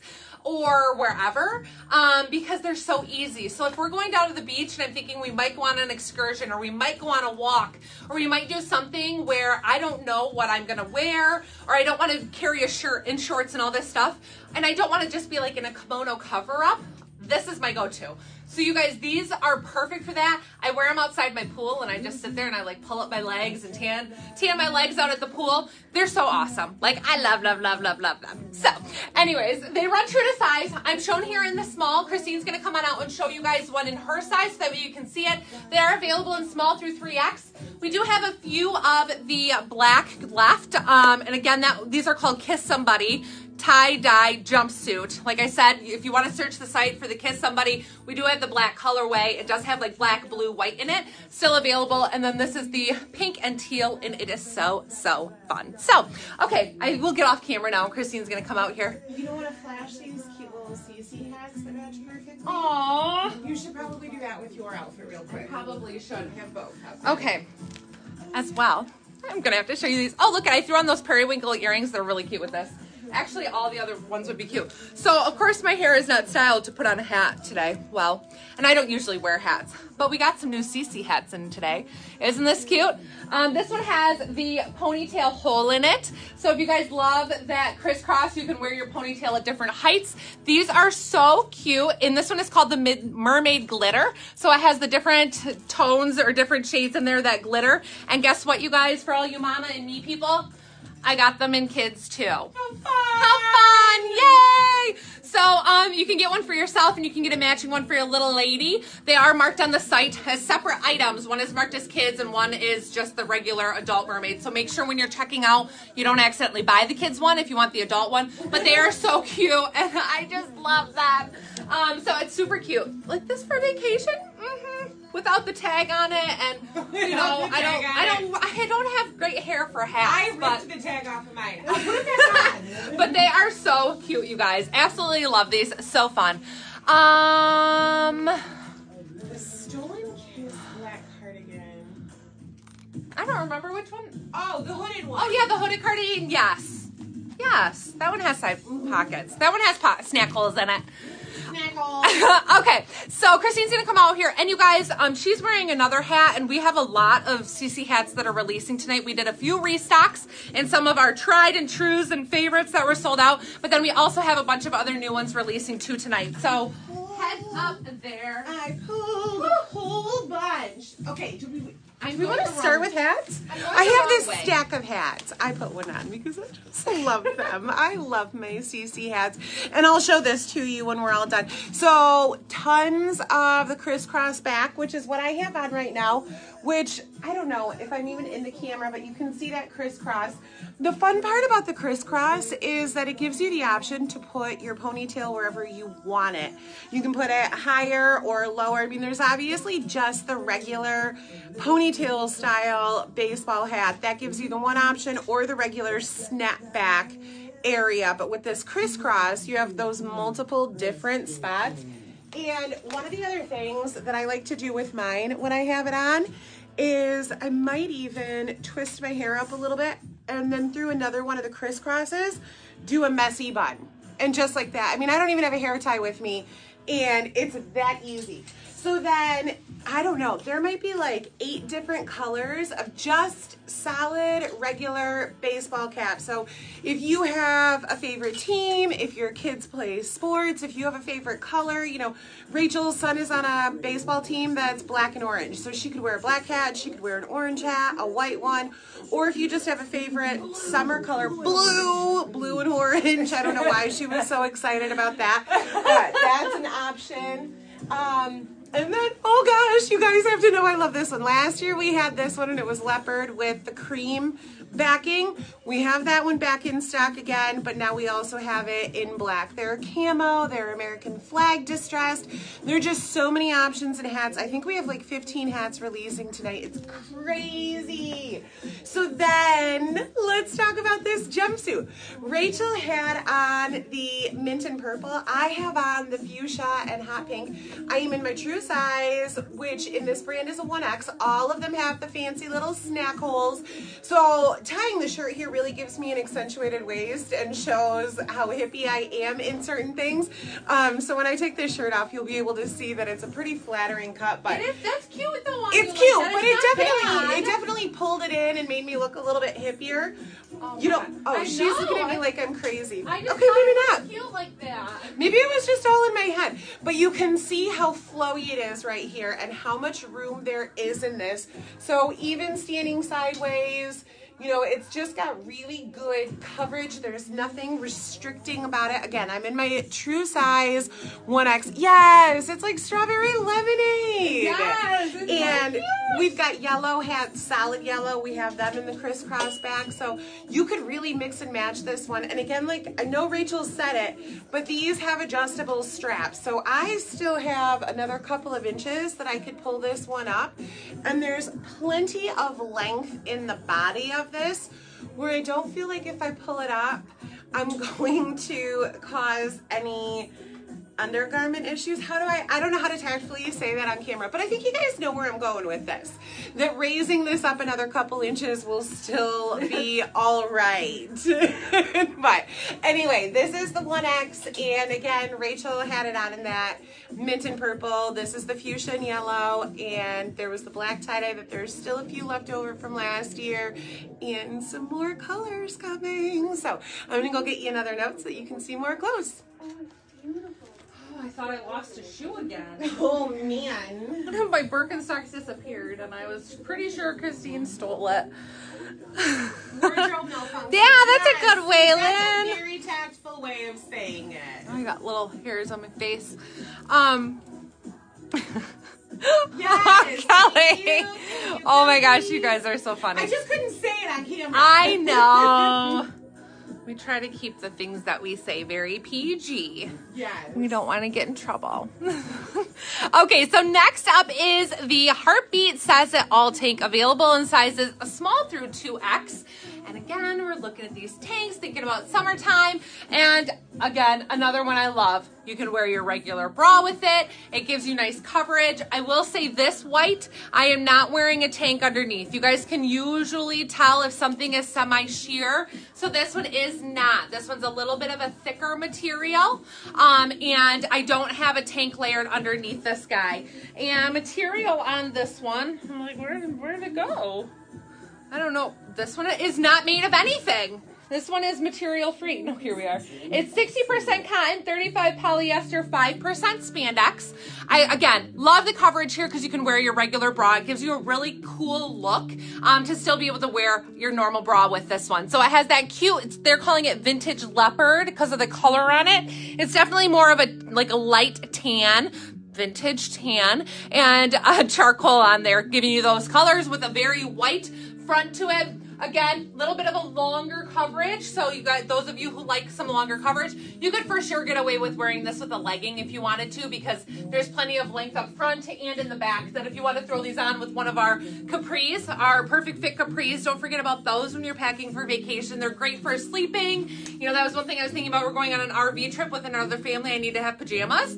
or wherever because they're so easy. So if we're going down to the beach and I'm thinking we might go on an excursion, or we might go on a walk, or we might do something where I don't know what I'm gonna wear, or I don't want to carry a shirt and shorts and all this stuff, and I don't want to just be like in a kimono cover up, this is my go-to. So you guys, these are perfect for that. I wear them outside my pool, and I just sit there and I like pull up my legs and tan my legs out at the pool. They're so awesome. Like, I love them. So anyways, they run true to size. I'm shown here in the small. Christine's gonna come on out and show you guys one in her size so that way you can see it. They are available in small through 3X. We do have a few of the black left. And again, these are called Kiss Somebody tie-dye jumpsuit. Like I said, if you want to search the site for the Kiss Somebody, we do have the black colorway. It does have like black, blue, white in it, still available. And then this is the pink and teal, and it is so, so fun. So, okay, I will get off camera now. Christine's gonna come out here. You don't want to flash these cute little CC hats that match perfectly? Aww. You should probably do that with your outfit real quick. Probably should. Have both. Okay, as well, I'm gonna have to show you these. Oh, look, I threw on those periwinkle earrings. They're really cute with this. Actually, all the other ones would be cute. So, of course, my hair is not styled to put on a hat today. Well, and I don't usually wear hats, but we got some new CC hats in today. Isn't this cute? This one has the ponytail hole in it. So if you guys love that crisscross, you can wear your ponytail at different heights. These are so cute. And this one is called the Mermaid Glitter. So it has the different tones or different shades in there that glitter. And guess what, you guys, for all you mama and me people? I got them in kids too. How fun! How fun! Yay! So you can get one for yourself and you can get a matching one for your little lady. They are marked on the site as separate items. One is marked as kids and one is just the regular adult mermaid. So make sure when you're checking out, you don't accidentally buy the kids one if you want the adult one. But they are so cute and I just love them. So it's super cute. Like this for vacation? Without the tag on it, and you know, I don't have great hair for hats. I ripped the tag off of mine. I'll put it back on. But they are so cute, you guys. Absolutely love these. So fun. The Stolen Kiss black cardigan. I don't remember which one. Oh, the hooded one. Oh yeah, the hooded cardigan. Yes, yes. That one has side pockets. That one has snack holes in it. Okay, so Christine's gonna come out here, and you guys, she's wearing another hat, and we have a lot of CC hats that are releasing tonight. We did a few restocks and some of our tried and trues and favorites that were sold out, but then we also have a bunch of other new ones releasing too tonight. So heads up there. I pulled a whole bunch. Okay, do we want to start with hats? I have this stack of hats. I put one on because I just love them. I love my CC hats. And I'll show this to you when we're all done. So tons of the crisscross back, which is what I have on right now, which I don't know if I'm even in the camera, but you can see that crisscross. The fun part about the crisscross is that it gives you the option to put your ponytail wherever you want it. You can put it higher or lower. I mean, there's obviously just the regular ponytail style baseball hat. That gives you the one option, or the regular snapback area. But with this crisscross, you have those multiple different spots. And one of the other things that I like to do with mine when I have it on is I might even twist my hair up a little bit and then through another one of the crisscrosses, do a messy bun. And just like that. I mean, I don't even have a hair tie with me, and it's that easy. So then, I don't know, there might be like 8 different colors of just solid, regular baseball caps. So if you have a favorite team, if your kids play sports, if you have a favorite color, you know, Rachel's son is on a baseball team that's black and orange. So she could wear a black hat, she could wear an orange hat, a white one. Or if you just have a favorite summer color, blue and orange. I don't know why she was so excited about that, but that's an option. And then, oh gosh, you guys have to know I love this one. Last year we had this one and it was leopard with the cream backing. We have that one back in stock again, but now we also have it in black. They're camo, they're American flag distressed. There are just so many options and hats. I think we have like 15 hats releasing tonight. It's crazy. So then let's talk about this jumpsuit. Rachel had on the mint and purple. I have on the fuchsia and hot pink. I am in my true size, which in this brand is a 1X. All of them have the fancy little snack holes. So tying the shirt here really gives me an accentuated waist and shows how hippie I am in certain things. So when I take this shirt off, you'll be able to see that it's a pretty flattering cut. But that's cute though. It's cute, but it definitely pulled it in and made me look a little bit hippier. Oh, you don't. Oh, she's looking at me like I'm crazy. Okay, maybe not. Cute like that. Maybe it was just all in my head. But you can see how flowy it is right here and how much room there is in this. So even standing sideways, you know, it's just got really good coverage. There's nothing restricting about it. Again, I'm in my true size 1X. Yes, it's like strawberry lemonade. Yes, it's and so cute. We've got yellow hats, solid yellow. We have them in the crisscross back. So you could really mix and match this one. And again, like I know Rachel said it, but these have adjustable straps. So I still have another couple of inches that I could pull this one up. And there's plenty of length in the body of this where I don't feel like if I pull it up, I'm going to cause any undergarment issues. I don't know how to tactfully say that on camera, but I think you guys know where I'm going with this. That raising this up another couple inches will still be all right. But anyway, this is the 1X, and again, Rachel had it on in that mint and purple. This is the fuchsia and yellow, and there was the black tie-dye that there's still a few left over from last year, and some more colors coming. So I'm gonna go get you another note so that you can see more clothes. I thought I lost a shoe again. Oh man. My Birkenstocks disappeared and I was pretty sure Christine stole it. Wardrobe malfunction. that's a good way, That's a Lynn. very tactful way of saying it. Oh, I got little hairs on my face. Yes, Kelly. thank you, Oh my gosh, Kelly. you guys are so funny. I just couldn't say it on camera. I know. We try to keep the things that we say very PG. Yes. We don't want to get in trouble. Okay, so next up is the Heartbeat Says It All tank, available in sizes small through 2X. And again, we're looking at these tanks, thinking about summertime. And again, another one I love. You can wear your regular bra with it. It gives you nice coverage. I will say this white, I am not wearing a tank underneath. You guys can usually tell if something is semi-sheer. So this one is not. This one's a little bit of a thicker material. And I don't have a tank layered underneath this guy. And material on this one, I'm like, where did it go? I don't know. This one is not made of anything. This one is material free. No, here we are. It's 60% cotton, 35 polyester, 5% spandex. I, again, love the coverage here because you can wear your regular bra. It gives you a really cool look to still be able to wear your normal bra with this one. So it has that cute, they're calling it vintage leopard because of the color on it. It's definitely more of a light tan, vintage tan, and charcoal on there, giving you those colors with a very white front to it. Again, a little bit of a longer coverage. So you got those of you who like some longer coverage, you could for sure get away with wearing this with a legging if you wanted to, because there's plenty of length up front and in the back. That if you want to throw these on with one of our capris, our perfect fit capris, don't forget about those when you're packing for vacation. They're great for sleeping. You know, that was one thing I was thinking about. We're going on an RV trip with another family. I need to have pajamas.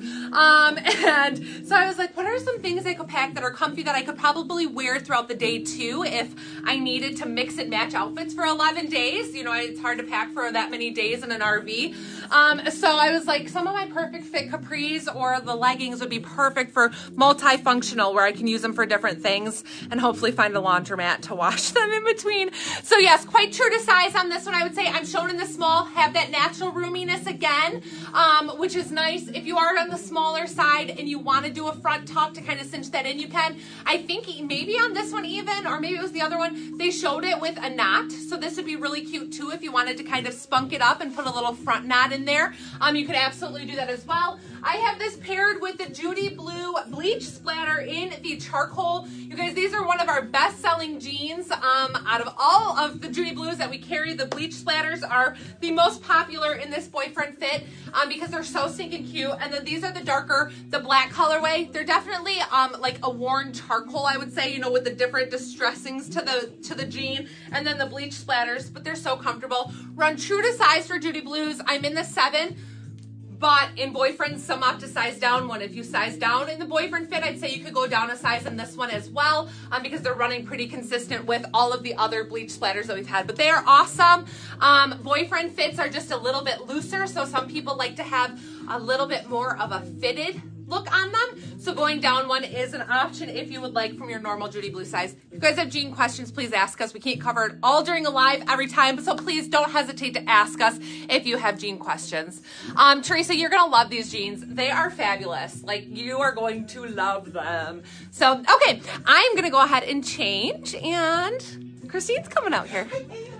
And so I was like, what are some things I could pack that are comfy that I could probably wear throughout the day too if I needed to mix and match outfits for 11 days. You know, it's hard to pack for that many days in an RV. So I was like, some of my perfect fit capris or the leggings would be perfect for multifunctional, where I can use them for different things and hopefully find a laundromat to wash them in between. So yes, quite true to size on this one. I would say I'm shown in the small, have that natural roominess again, which is nice. If you are on the smaller side and you want to do a front tuck to kind of cinch that in, you can. I think maybe on this one even, or maybe it was the other one, they showed it with a knot. So this would be really cute too if you wanted to kind of spunk it up and put a little front knot in there. You could absolutely do that as well. I have this paired with the Judy Blue bleach splatter in the charcoal. You guys, these are one of our best-selling jeans. Out of all of the Judy Blues that we carry, the bleach splatters are the most popular in this boyfriend fit because they're so stinking cute. And then these are the darker, the black colorway. They're definitely like a worn charcoal, I would say, you know, with the different distressings to the jean, and then the bleach splatters, but they're so comfortable. Run true to size for Judy Blues. I'm in the 7. But in boyfriends, some opt to size down one. If you size down in the boyfriend fit, I'd say you could go down a size in this one as well, because they're running pretty consistent with all of the other bleach splatters that we've had. But they are awesome. Boyfriend fits are just a little bit looser, so some people like to have a little bit more of a fitted look on them. So going down one is an option if you would like from your normal Judy Blue size. If you guys have jean questions, please ask us. We can't cover it all during a live every time, so please don't hesitate to ask us if you have jean questions. Teresa, you're gonna love these jeans. They are fabulous. Like, you are going to love them. So, okay, I'm gonna go ahead and change, and Christine's coming out here.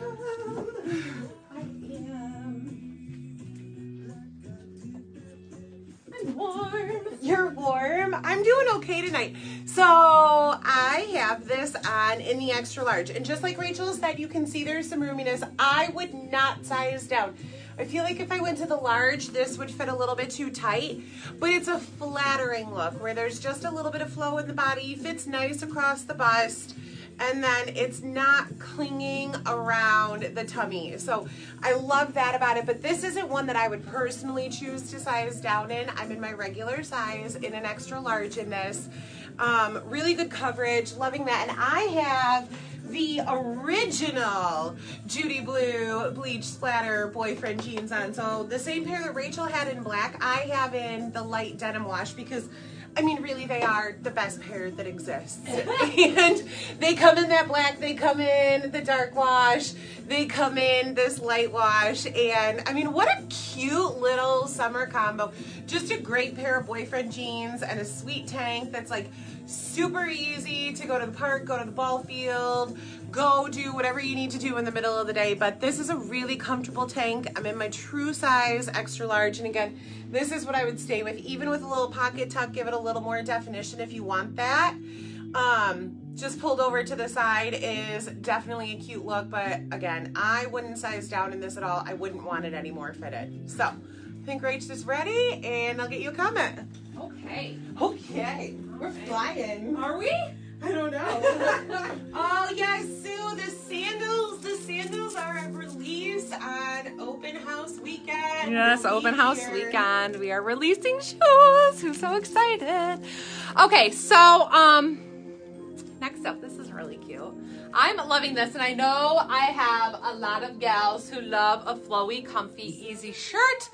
Warm. You're warm. I'm doing okay tonight. So I have this on in the extra large. And just like Rachel said, you can see there's some roominess. I would not size down. I feel like if I went to the large, this would fit a little bit too tight. But it's a flattering look where there's just a little bit of flow in the body, fits nice across the bust, and then it's not clinging around the tummy. So I love that about it, but this isn't one that I would personally choose to size down in. I'm in my regular size in an extra large in this. Really good coverage, loving that. And I have the original Judy Blue bleach splatter boyfriend jeans on. So the same pair that Rachel had in black, I have in the light denim wash, because I mean, really, they are the best pair that exists. And they come in that black, they come in the dark wash, they come in this light wash, and I mean, what a cute little summer combo. Just a great pair of boyfriend jeans and a sweet tank that's like Super easy to go to the park, go to the ball field, go do whatever you need to do in the middle of the day. But this is a really comfortable tank. I'm in my true size, extra large. And again, this is what I would stay with, even with a little pocket tuck, give it a little more definition if you want that. Just pulled over to the side is definitely a cute look, but again, I wouldn't size down in this at all. I wouldn't want it any more fitted. So, I think Rach is ready, and I'll get you a comment. Okay. Okay, we're flying. Are we? I don't know. Oh yes, Sue, the sandals are a release on open house weekend. Yes, open house weekend. We are releasing shoes. I'm so excited. Okay, so next up, this is really cute. I'm loving this, and I know I have a lot of gals who love a flowy, comfy, easy shirt.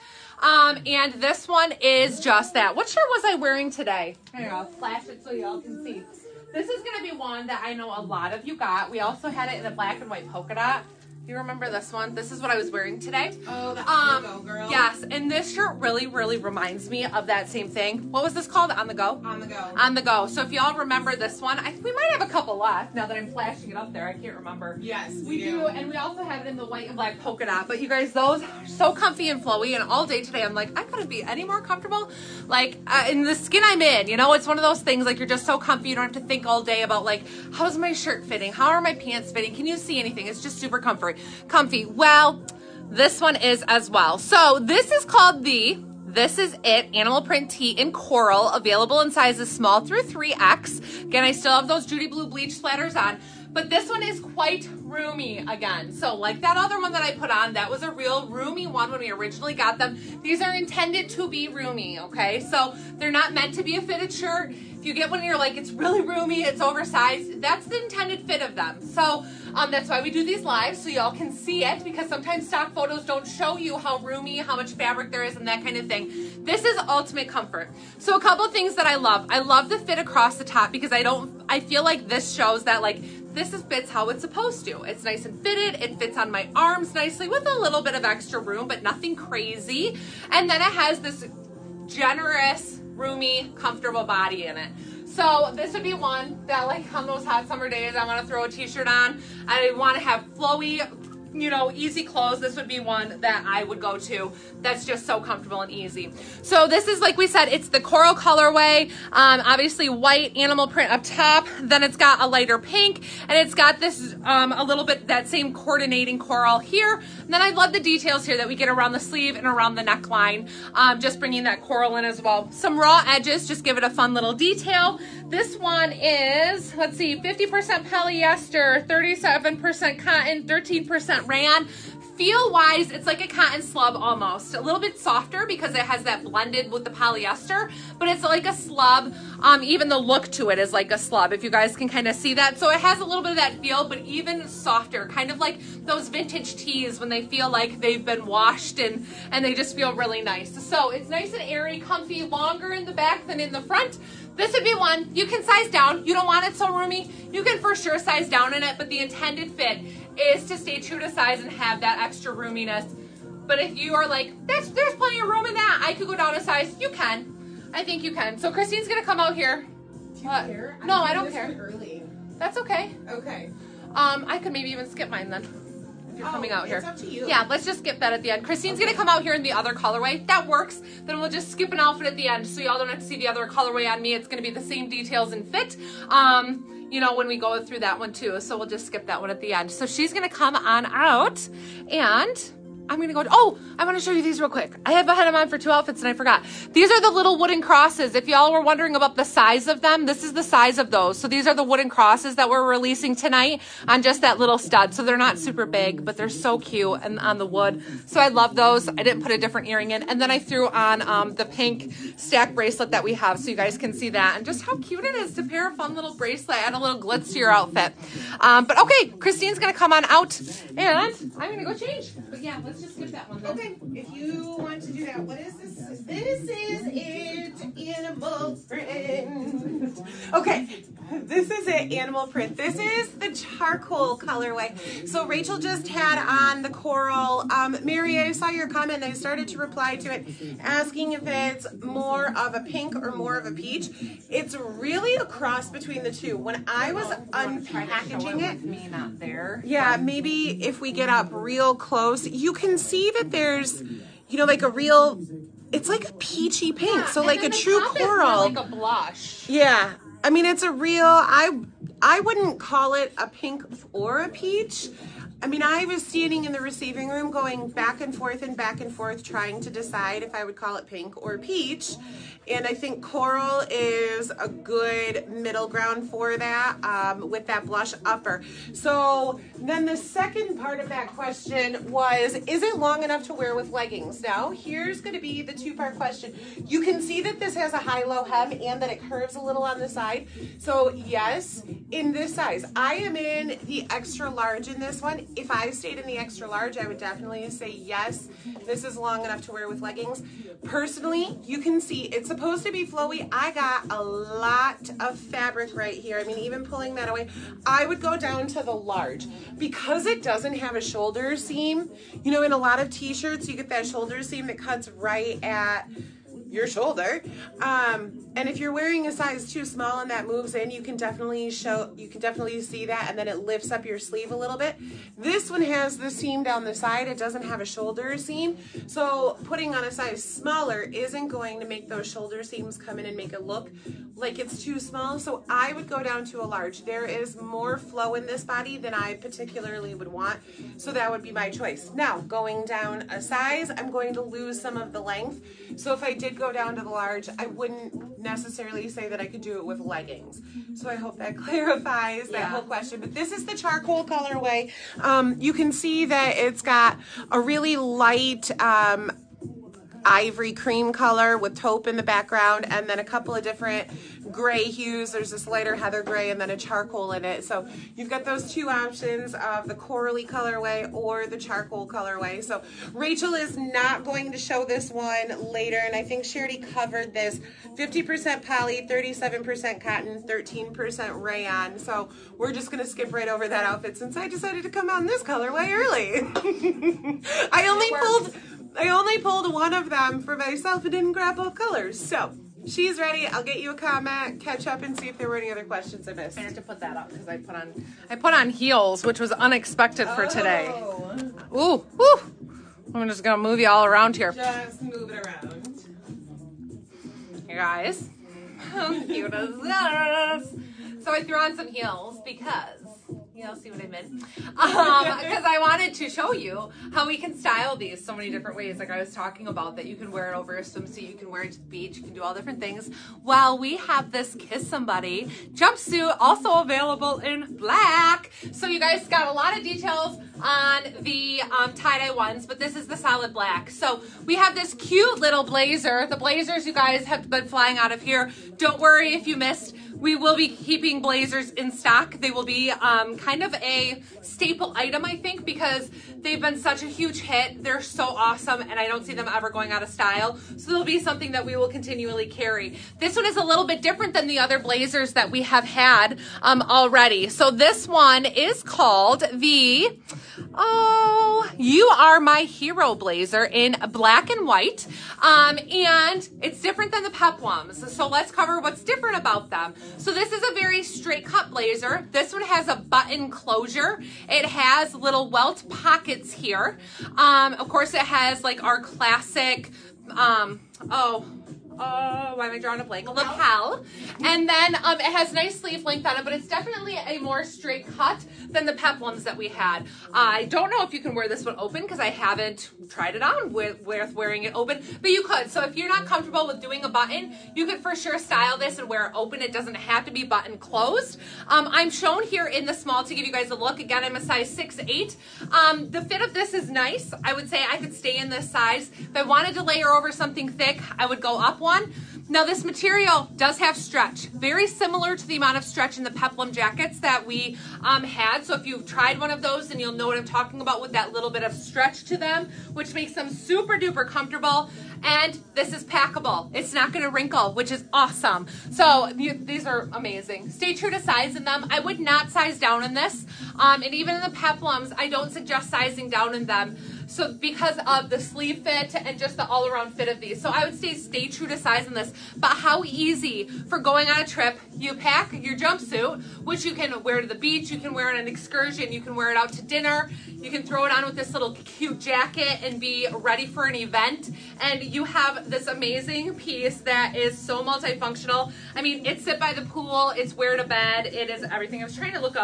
And this one is just that. What shirt was I wearing today? Here, I'll flash it so y'all can see. This is going to be one that I know a lot of you got. We also had it in a black and white polka dot. You remember this one? This is what I was wearing today. Oh, that's On the Go, girl. Yes, and this shirt really, really reminds me of that same thing. What was this called? On the Go? On the Go. On the Go. So if y'all remember this one, we might have a couple left now that I'm flashing it up there. I can't remember. Yes, we do. And we also have it in the white and black polka dot. But you guys, those are so comfy and flowy. And all day today, I'm like, I couldn't be any more comfortable. Like, in the skin I'm in, you know, it's one of those things, like, you're just so comfy. You don't have to think all day about, like, how's my shirt fitting? How are my pants fitting? Can you see anything? It's just super comfy. Well, this one is as well. So this is called This Is It Animal Print Tee in Coral, available in sizes small through 3X. Again, I still have those Judy Blue bleach splatters on, but this one is quite roomy again. So like that other one that I put on, that was a real roomy one when we originally got them. These are intended to be roomy, okay? So they're not meant to be a fitted shirt. If you get one and you're like, it's really roomy, it's oversized, that's the intended fit of them. So that's why we do these live, so y'all can see it, because sometimes stock photos don't show you how roomy, how much fabric there is, and that kind of thing. This is ultimate comfort. So a couple of things that I love. I love the fit across the top, because I feel like this shows that, like, this fits how it's supposed to. It's nice and fitted. It fits on my arms nicely with a little bit of extra room, but nothing crazy. And then it has this generous, roomy, comfortable body in it. So this would be one that, like, on those hot summer days, I want to throw a t-shirt on. I want to have flowy, you know, easy clothes. This would be one that I would go to. That's just so comfortable and easy. So this is, like we said, it's the coral colorway. Obviously white animal print up top. Then it's got a lighter pink, and it's got this a little bit that same coordinating coral here. And then I love the details here that we get around the sleeve and around the neckline. Just bringing that coral in as well. Some raw edges, just give it a fun little detail. This one is, let's see, 50% polyester, 37% cotton, 13% rayon. Feel wise, it's like a cotton slub almost. A little bit softer because it has that blended with the polyester, but it's like a slub. Even the look to it is like a slub, if you guys can kind of see that. So it has a little bit of that feel, but even softer, kind of like those vintage tees when they feel like they've been washed and they just feel really nice. So it's nice and airy, comfy, longer in the back than in the front. This would be one you can size down. You don't want it so roomy. You can for sure size down in it, but the intended fit is to stay true to size and have that extra roominess. But if you are like, there's plenty of room in that, I could go down a size, you can. I think you can. So Christine's gonna come out here. Do you care? No, I don't care. Early. That's okay. Okay. I could maybe even skip mine then. If you're coming out here. It's up to you. Yeah, let's just skip that at the end. Christine's gonna come out here in the other colorway. That works. Then we'll just skip an outfit at the end, so y'all don't have to see the other colorway on me. It's gonna be the same details and fit. You know, when we go through that one too. So we'll just skip that one at the end. So she's gonna come on out, and I'm gonna go, oh, I wanna show you these real quick. I had them on for 2 outfits and I forgot. These are the little wooden crosses. If y'all were wondering about the size of them, this is the size of those. So these are the wooden crosses that we're releasing tonight on just that little stud. So they're not super big, but they're so cute and on the wood. So I love those. I didn't put a different earring in. And then I threw on the pink stack bracelet that we have so you guys can see that. And just how cute it is to pair a fun little bracelet, add a little glitz to your outfit. But okay, Christine's gonna come on out and I'm gonna go change. But yeah, let's let's just skip that one then. Okay, if you want to do that, what is this? This is it, animal print. Okay, this is it, animal print. This is the charcoal colorway. So Rachel just had on the coral. Mary, I saw your comment and I started to reply to it, asking if it's more of a pink or more of a peach. It's really a cross between the two. When I was unpackaging it, me not there. yeah, maybe if we get up real close, you can see that there's, you know, like a real, it's like a peachy pink. Yeah, so and like then a the true top is more coral. like a blush. Yeah. I mean, it's a real, I wouldn't call it a pink or a peach. I mean, I was standing in the receiving room going back and forth trying to decide if I would call it pink or peach. And I think coral is a good middle ground for that with that blush upper. So then the second part of that question was, is it long enough to wear with leggings? Now, here's going to be the two-part question. You can see that this has a high-low hem and that it curves a little on the side. So yes, in this size. I am in the extra large in this one. If I stayed in the extra large, I would definitely say yes, this is long enough to wear with leggings. Personally, you can see it's supposed to be flowy. I got a lot of fabric right here. I mean, even pulling that away, I would go down to the large. Because it doesn't have a shoulder seam, you know, in a lot of t-shirts, you get that shoulder seam that cuts right at your shoulder. And if you're wearing a size too small and that moves in, you can definitely see that, and then it lifts up your sleeve a little bit. This one has the seam down the side. It doesn't have a shoulder seam. So putting on a size smaller isn't going to make those shoulder seams come in and make it look like it's too small. So I would go down to a large. There is more flow in this body than I particularly would want. So that would be my choice. Now, going down a size, I'm going to lose some of the length. So if I did go down to the large, I wouldn't necessarily say that I could do it with leggings. So I hope that clarifies that whole question. But this is the charcoal colorway. You can see that it's got a really light ivory cream color with taupe in the background, and then a couple of different gray hues. There's this lighter heather gray and then a charcoal in it. So you've got those two options of the corally colorway or the charcoal colorway. So Rachel is not going to show this one later, and I think she already covered this. 50% poly, 37% cotton, 13% rayon. So we're just going to skip right over that outfit since I decided to come out in this colorway early. I only pulled one of them for myself and didn't grab both colors. So she's ready. I'll get you a comment, catch up, and see if there were any other questions I missed. I had to put that up because I put on heels, which was unexpected for today. Ooh, woo! I'm just gonna move you all around here. Just move it around. You guys, how cute is this? So I threw on some heels because, you know, see what I meant? Because I wanted to show you how we can style these so many different ways. Like I was talking about, that you can wear it over a swimsuit, you can wear it to the beach, you can do all different things. While we have this Kiss Somebody jumpsuit also available in black. So you guys got a lot of details on the tie-dye ones, but this is the solid black. So we have this cute little blazer. The blazers, you guys, have been flying out of here. Don't worry if you missed. We will be keeping blazers in stock. They will be kind of a staple item, I think, because they've been such a huge hit. They're so awesome, and I don't see them ever going out of style. So they'll be something that we will continually carry. This one is a little bit different than the other blazers that we have had already. So this one is called the You Are My Hero blazer in black and white. And it's different than the peplums. So let's cover what's different about them. So this is a very straight cut blazer. This one has a button closure. It has little welt pockets here. Of course, it has like our classic, why am I drawing a blank? Lapel. And then it has nice sleeve length on it, but it's definitely a more straight cut than the peplums that we had. I don't know if you can wear this one open because I haven't tried it on with wearing it open, but you could. So if you're not comfortable with doing a button, you could for sure style this and wear it open. It doesn't have to be button closed. I'm shown here in the small to give you guys a look. Again, I'm a size 6'8". The fit of this is nice. I would say I could stay in this size. If I wanted to layer over something thick, I would go up one. Now this material does have stretch, very similar to the amount of stretch in the peplum jackets that we had. So if you've tried one of those, then you'll know what I'm talking about with that little bit of stretch to them, which makes them super duper comfortable. And this is packable. It's not going to wrinkle, which is awesome. So these are amazing. Stay true to size in them. I would not size down in this. And even in the peplums, I don't suggest sizing down in them. So because of the sleeve fit and just the all-around fit of these. So I would say stay true to size in this. But how easy for going on a trip. You pack your jumpsuit, which you can wear to the beach. You can wear it on an excursion. You can wear it out to dinner. You can throw it on with this little cute jacket and be ready for an event. And you have this amazing piece that is so multifunctional. I mean, it's sit by the pool. It's wear to bed. It is everything. I was trying to look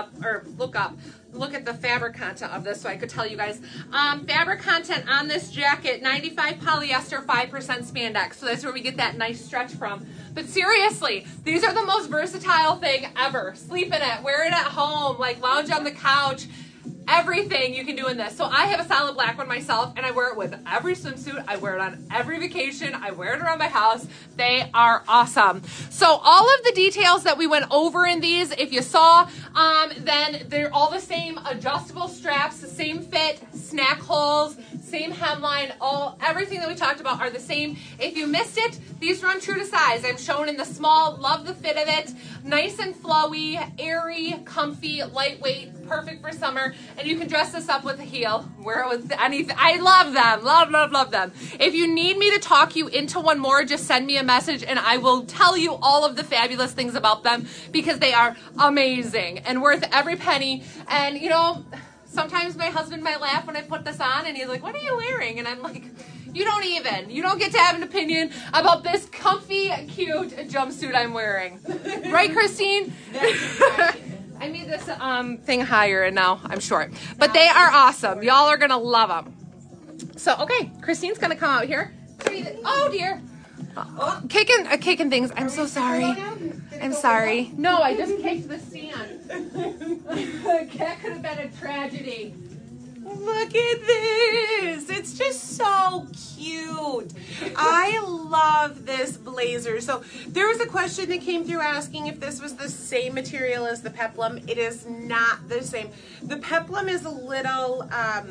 at the fabric content of this so I could tell you guys. Fabric content on this jacket, 95 polyester, 5% spandex. So that's where we get that nice stretch from. But seriously, these are the most versatile thing ever. Sleep in it, wear it at home, like lounge on the couch. Everything you can do in this. So I have a solid black one myself, and I wear it with every swimsuit. I wear it on every vacation. I wear it around my house. They are awesome. So all of the details that we went over in these, if you saw, then they're all the same adjustable straps, the same fit, snack holes, same hemline, everything that we talked about are the same. If you missed it, these run true to size. I'm shown in the small, love the fit of it. Nice and flowy, airy, comfy, lightweight, perfect for summer. And you can dress this up with a heel, wear it with anything. I love them, love them. If you need me to talk you into one more, just send me a message and I will tell you all of the fabulous things about them because they are amazing and worth every penny. And you know, sometimes my husband might laugh when I put this on and he's like, what are you wearing? And I'm like, you don't get to have an opinion about this comfy, cute jumpsuit I'm wearing. Right, Christine? I made this thing higher and now I'm short. But they are awesome. Y'all are going to love them. So, okay, Christine's going to come out here. Oh, dear. Kicking things. I'm so sorry. I'm sorry. No, I just kicked the stand. That could have been a tragedy. Look at this. It's just so cute. I love this blazer. So there was a question that came through asking if this was the same material as the peplum. It is not the same. The peplum is a little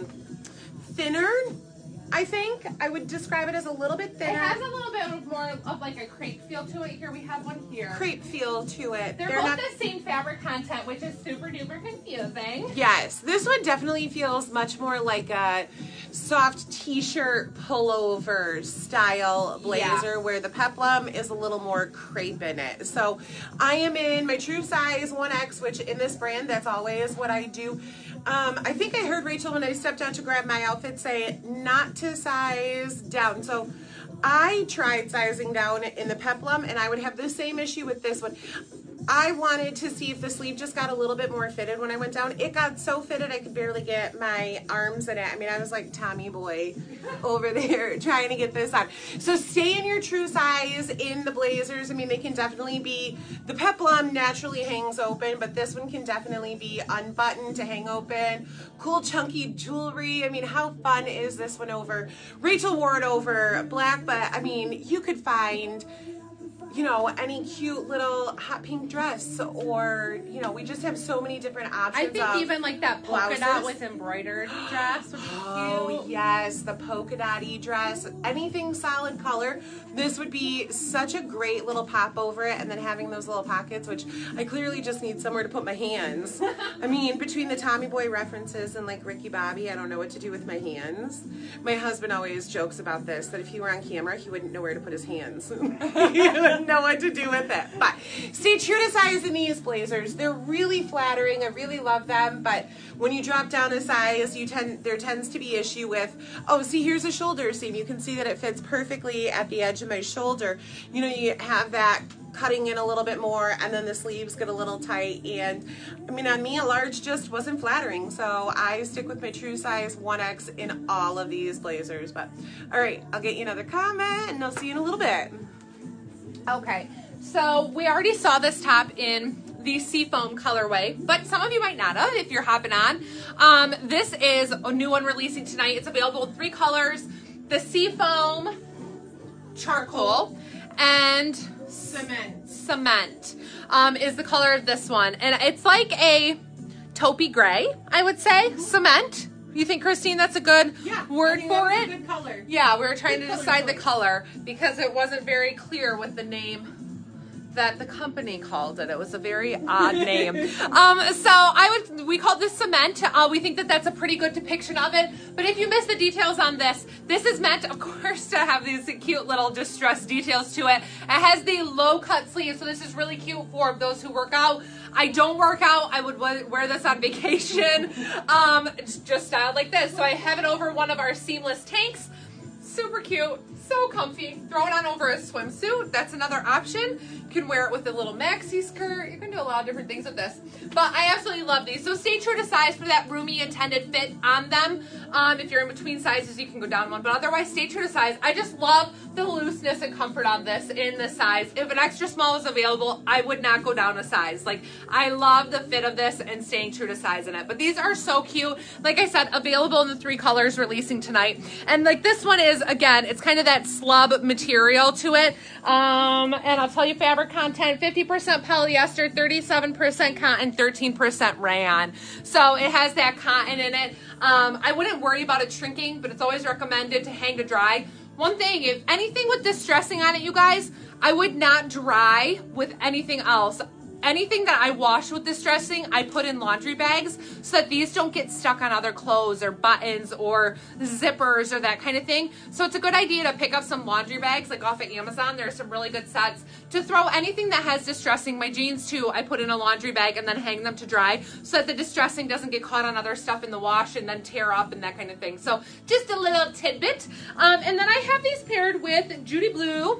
thinner. I think I would describe it as a little bit thinner. It has a little bit more of like a crepe feel to it. Here we have one here. Crepe feel to it. They're both not the same fabric content, which is super duper confusing. Yes, this one definitely feels much more like a soft t-shirt pullover style blazer, where the peplum is a little more crepe in it. So I am in my true size 1X, which in this brand, that's always what I do. I think I heard Rachel when I stepped out to grab my outfit say not to size down. So I tried sizing down in the peplum and I would have the same issue with this one. I wanted to see if the sleeve just got a little bit more fitted when I went down. It got so fitted I could barely get my arms in it. I mean, I was like Tommy Boy over there trying to get this on. So stay in your true size in the blazers. I mean, they can definitely be, the peplum naturally hangs open, but this one can definitely be unbuttoned to hang open. Cool chunky jewelry. I mean, how fun is this one over? Rachel wore it over black, but I mean, you could find, you know, any cute little hot pink dress, or, you know, we just have so many different options. I think even like that polka dot with embroidered dress would be cute. Oh, yes, the polka dotty dress. Anything solid color. This would be such a great little pop over it, and then having those little pockets, which I clearly just need somewhere to put my hands. I mean, between the Tommy Boy references and like Ricky Bobby, I don't know what to do with my hands. My husband always jokes about this, that if he were on camera, he wouldn't know where to put his hands. He wouldn't know what to do with it. But stay true to size in these blazers. They're really flattering. I really love them. But when you drop down a size, there tends to be issue with, oh, see, here's a shoulder seam. You can see that it fits perfectly at the edge of my shoulder. You know, you have that cutting in a little bit more, and then the sleeves get a little tight. And I mean, on me, a large just wasn't flattering. So I stick with my true size 1X in all of these blazers. But all right, I'll get you another comment and I'll see you in a little bit. Okay, so we already saw this top in the seafoam colorway, but some of you might not have if you're hopping on. This is a new one releasing tonight. It's available in 3 colors: the seafoam, charcoal, and cement is the color of this one. And it's like a taupey gray, I would say. Cement. You think, Christine, that's a good word for it? Good color. Yeah, we were trying to decide the color because it wasn't very clear with the name that the company called it. It was a very odd name. We called this cement. We think that that's a pretty good depiction of it. But if you miss the details on this, this is meant, of course, to have these cute little distressed details to it. It has the low cut sleeves, so this is really cute for those who work out. I don't work out. I would wear this on vacation. It's just styled like this. So I have it over one of our seamless tanks. Super cute, so comfy. Throw it on over a swimsuit. That's another option. You can wear it with a little maxi skirt. You can do a lot of different things with this. But I absolutely love these. So stay true to size for that roomy intended fit on them. If you're in between sizes, you can go down one. But otherwise, stay true to size. I just love the looseness and comfort on this in the size. If an extra small is available, I would not go down a size. Like, I love the fit of this and staying true to size in it. But these are so cute. Like I said, available in the 3 colors releasing tonight. And like this one is, again, it's kind of that slub material to it. And I'll tell you fabric content, 50% polyester, 37% cotton, 13% rayon. So it has that cotton in it. I wouldn't worry about it shrinking, but it's always recommended to hang to dry. One thing, if anything with distressing on it, you guys, I would not dry with anything else. Anything that I wash with distressing, I put in laundry bags so that these don't get stuck on other clothes or buttons or zippers or that kind of thing. So it's a good idea to pick up some laundry bags like off of Amazon. There's some really good sets to throw anything that has distressing. My jeans too, I put in a laundry bag and then hang them to dry so that the distressing doesn't get caught on other stuff in the wash and then tear up and that kind of thing. So just a little tidbit. And then I have these paired with Judy Blue.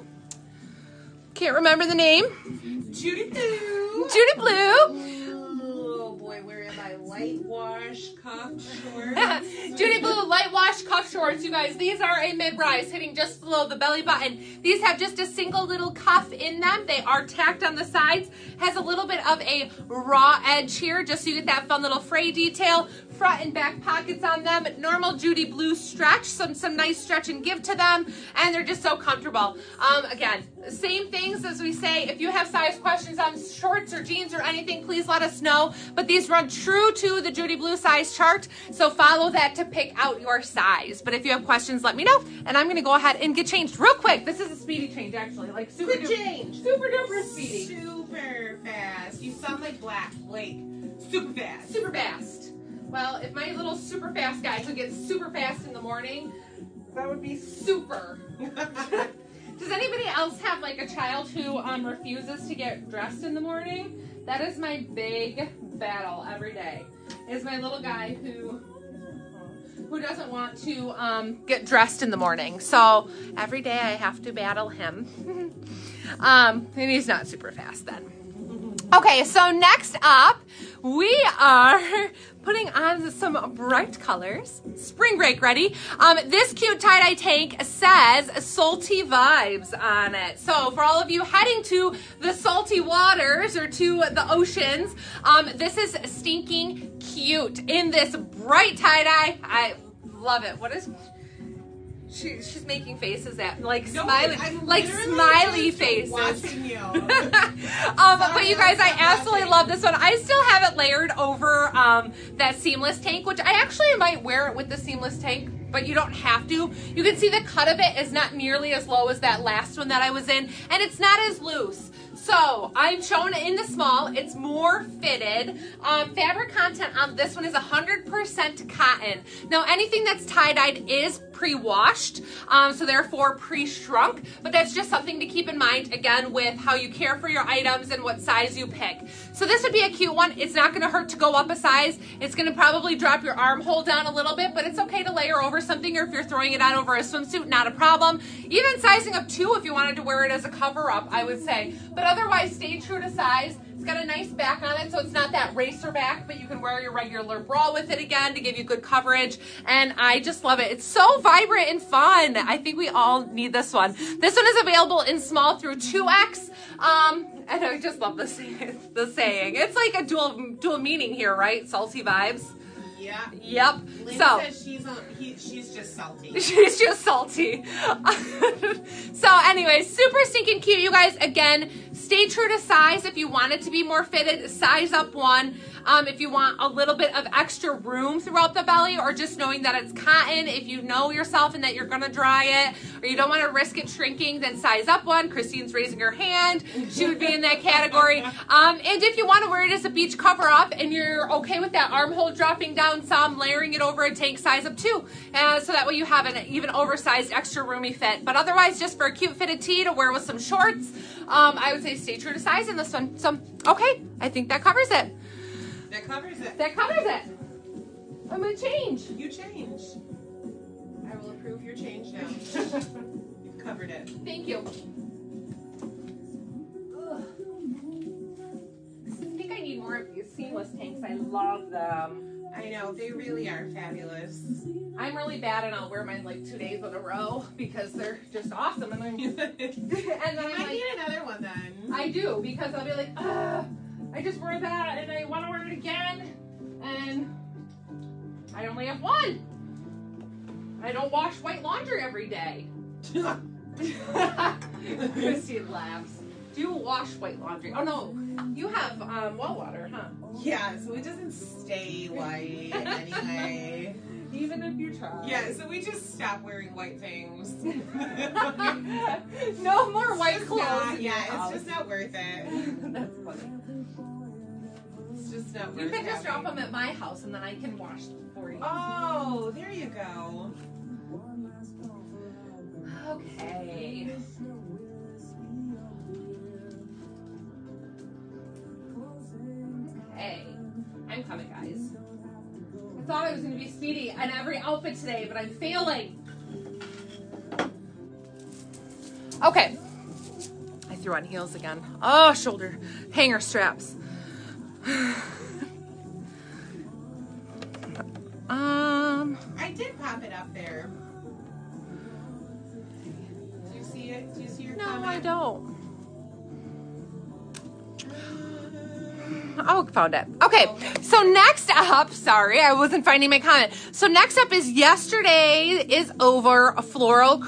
Can't remember the name. Judy Blue. Judy Blue. Oh boy, where am I? Light wash cuff shorts. Judy Blue light wash cuff shorts, you guys. These are a mid-rise, hitting just below the belly button. These have just a single little cuff in them. They are tacked on the sides. Has a little bit of a raw edge here, just so you get that fun little fray detail. Front and back pockets on them. Normal Judy Blue stretch, some nice stretch and give to them, and they're just so comfortable. Again, same things as we say. If you have size questions on shorts or jeans or anything, please let us know. But these run true to the Judy Blue size chart, so follow that to pick out your size. But if you have questions, let me know, and I'm gonna go ahead and get changed real quick. This is a speedy change, actually, like super duper speedy. Super fast. You sound like Blake. Super fast. Super fast. Well, if my little super fast guy could get super fast in the morning, that would be super. Does anybody else have like a child who refuses to get dressed in the morning? That is my big battle every day. Is my little guy who doesn't want to get dressed in the morning. So every day I have to battle him. And he's not super fast then. Okay, so next up, we are putting on some bright colors. Spring break ready. This cute tie-dye tank says salty vibes on it. So for all of you heading to the salty waters or to the oceans, this is stinking cute in this bright tie-dye. I love it. What is... She's making faces at like smiley faces. Watching you. But you guys, I absolutely love this one. I still have it layered over that seamless tank, which I actually might wear it with the seamless tank, but you don't have to. You can see the cut of it is not nearly as low as that last one that I was in, and it's not as loose. So I'm showing it in the small. It's more fitted. Fabric content on this one is 100% cotton. Now anything that's tie-dyed is pre-washed, so therefore pre-shrunk, but that's just something to keep in mind, again, with how you care for your items and what size you pick. So this would be a cute one. It's not gonna hurt to go up a size. It's gonna probably drop your armhole down a little bit, but it's okay to layer over something, or if you're throwing it on over a swimsuit, not a problem. Even sizing up 2 if you wanted to wear it as a cover-up, I would say. But otherwise, stay true to size. It's got a nice back on it, so it's not that racer back, but you can wear your regular bra with it again to give you good coverage, and I just love it. It's so vibrant and fun. I think we all need this one. This one is available in small through 2X, and I just love the saying. It's like a dual meaning here, right? Salty vibes. Yeah. Yep. Lynn So says she's just salty. she's just salty. So anyway, super stinking cute, you guys. Again, stay true to size. If you want it to be more fitted, size up one. If you want a little bit of extra room throughout the belly, or just knowing that it's cotton, if you know yourself and that you're gonna dry it, or you don't want to risk it shrinking, then size up one. Christine's raising her hand. She would be in that category. And if you want to wear it as a beach cover up and you're okay with that armhole dropping down some, layering it over a tank, size up two. So that way you have an even oversized, extra roomy fit. But otherwise, just for a cute fitted tee to wear with some shorts, I would say stay true to size in this one. So, okay, I think that covers it. That covers it. That covers it. I'm gonna change. You change. I will approve your change now. You've covered it. Thank you. Ugh. I think I need more of these seamless tanks. I love them. I know, they really are fabulous. I'm really bad and I'll wear mine like 2 days in a row because they're just awesome. And then, and then I like, need another one then. I do, because I'll be like, I just wore that and I want to wear it again. And I only have one. I don't wash white laundry every day. Christine laughs. Do you wash white laundry? Oh no, you have well water, huh? Yeah, so it doesn't stay white anyway. Even if you try. Yeah, so we just stop wearing white things. No more white clothes. It's just not worth it. That's funny. It's just not worth it. You can just drop them at my house and then I can wash them for you. Oh, there you go. Okay. Okay. I'm coming, guys. I thought I was going to be speedy on every outfit today, but I'm failing. Okay. I threw on heels again. Oh, shoulder hanger straps. I did pop it up there. Do you see it? Do you see your comment? No, I don't. Oh, found it. Okay, so next up, sorry, I wasn't finding my comment. So next up is yesterday is over a floral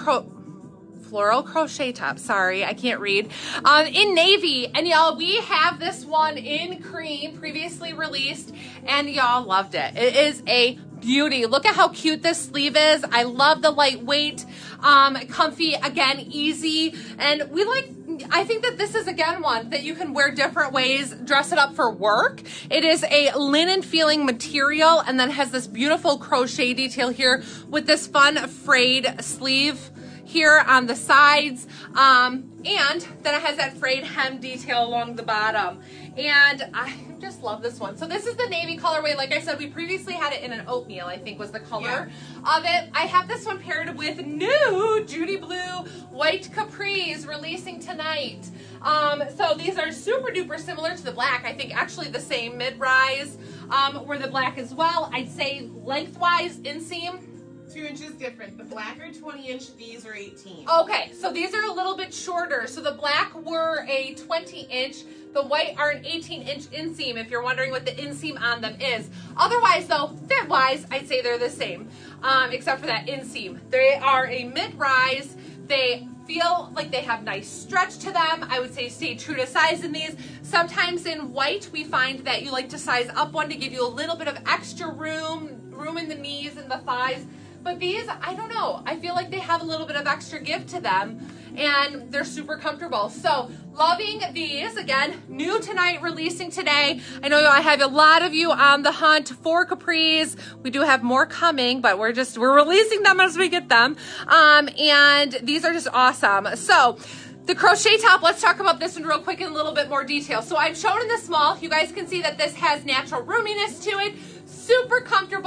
crochet top. Sorry, I can't read. In navy, and y'all, we have this one in cream, previously released, and y'all loved it. It is a beauty. Look at how cute this sleeve is. I love the lightweight, comfy, again, easy, and I think that this is, again, one that you can wear different ways, dress it up for work. It is a linen feeling material and then has this beautiful crochet detail here with this fun frayed sleeve here on the sides. And then it has that frayed hem detail along the bottom. And I just love this one. So this is the navy colorway. Like I said, we previously had it in an oatmeal, I think was the color of it. I have this one paired with new Judy Blue white capris releasing tonight. So these are super duper similar to the black. I think actually the same mid-rise were the black as well. I'd say lengthwise inseam. 2 inches different. The black are 20-inch, these are 18. Okay, so these are a little bit shorter. So the black were a 20-inch. The white are an 18-inch inseam, if you're wondering what the inseam on them is. Otherwise, though, fit-wise, I'd say they're the same, except for that inseam. They are a mid-rise. They feel like they have nice stretch to them. I would say stay true to size in these. Sometimes in white, we find that you like to size up one to give you a little bit of extra room in the knees and the thighs. But these, I don't know, I feel like they have a little bit of extra give to them, and they're super comfortable. So loving these. Again, new tonight, releasing today. I know I have a lot of you on the hunt for capris. We do have more coming, but we're releasing them as we get them. And these are just awesome. So the crochet top, let's talk about this one real quick in a little bit more detail. So I've shown in the small. You guys can see that this has natural roominess to it. Super comfortable.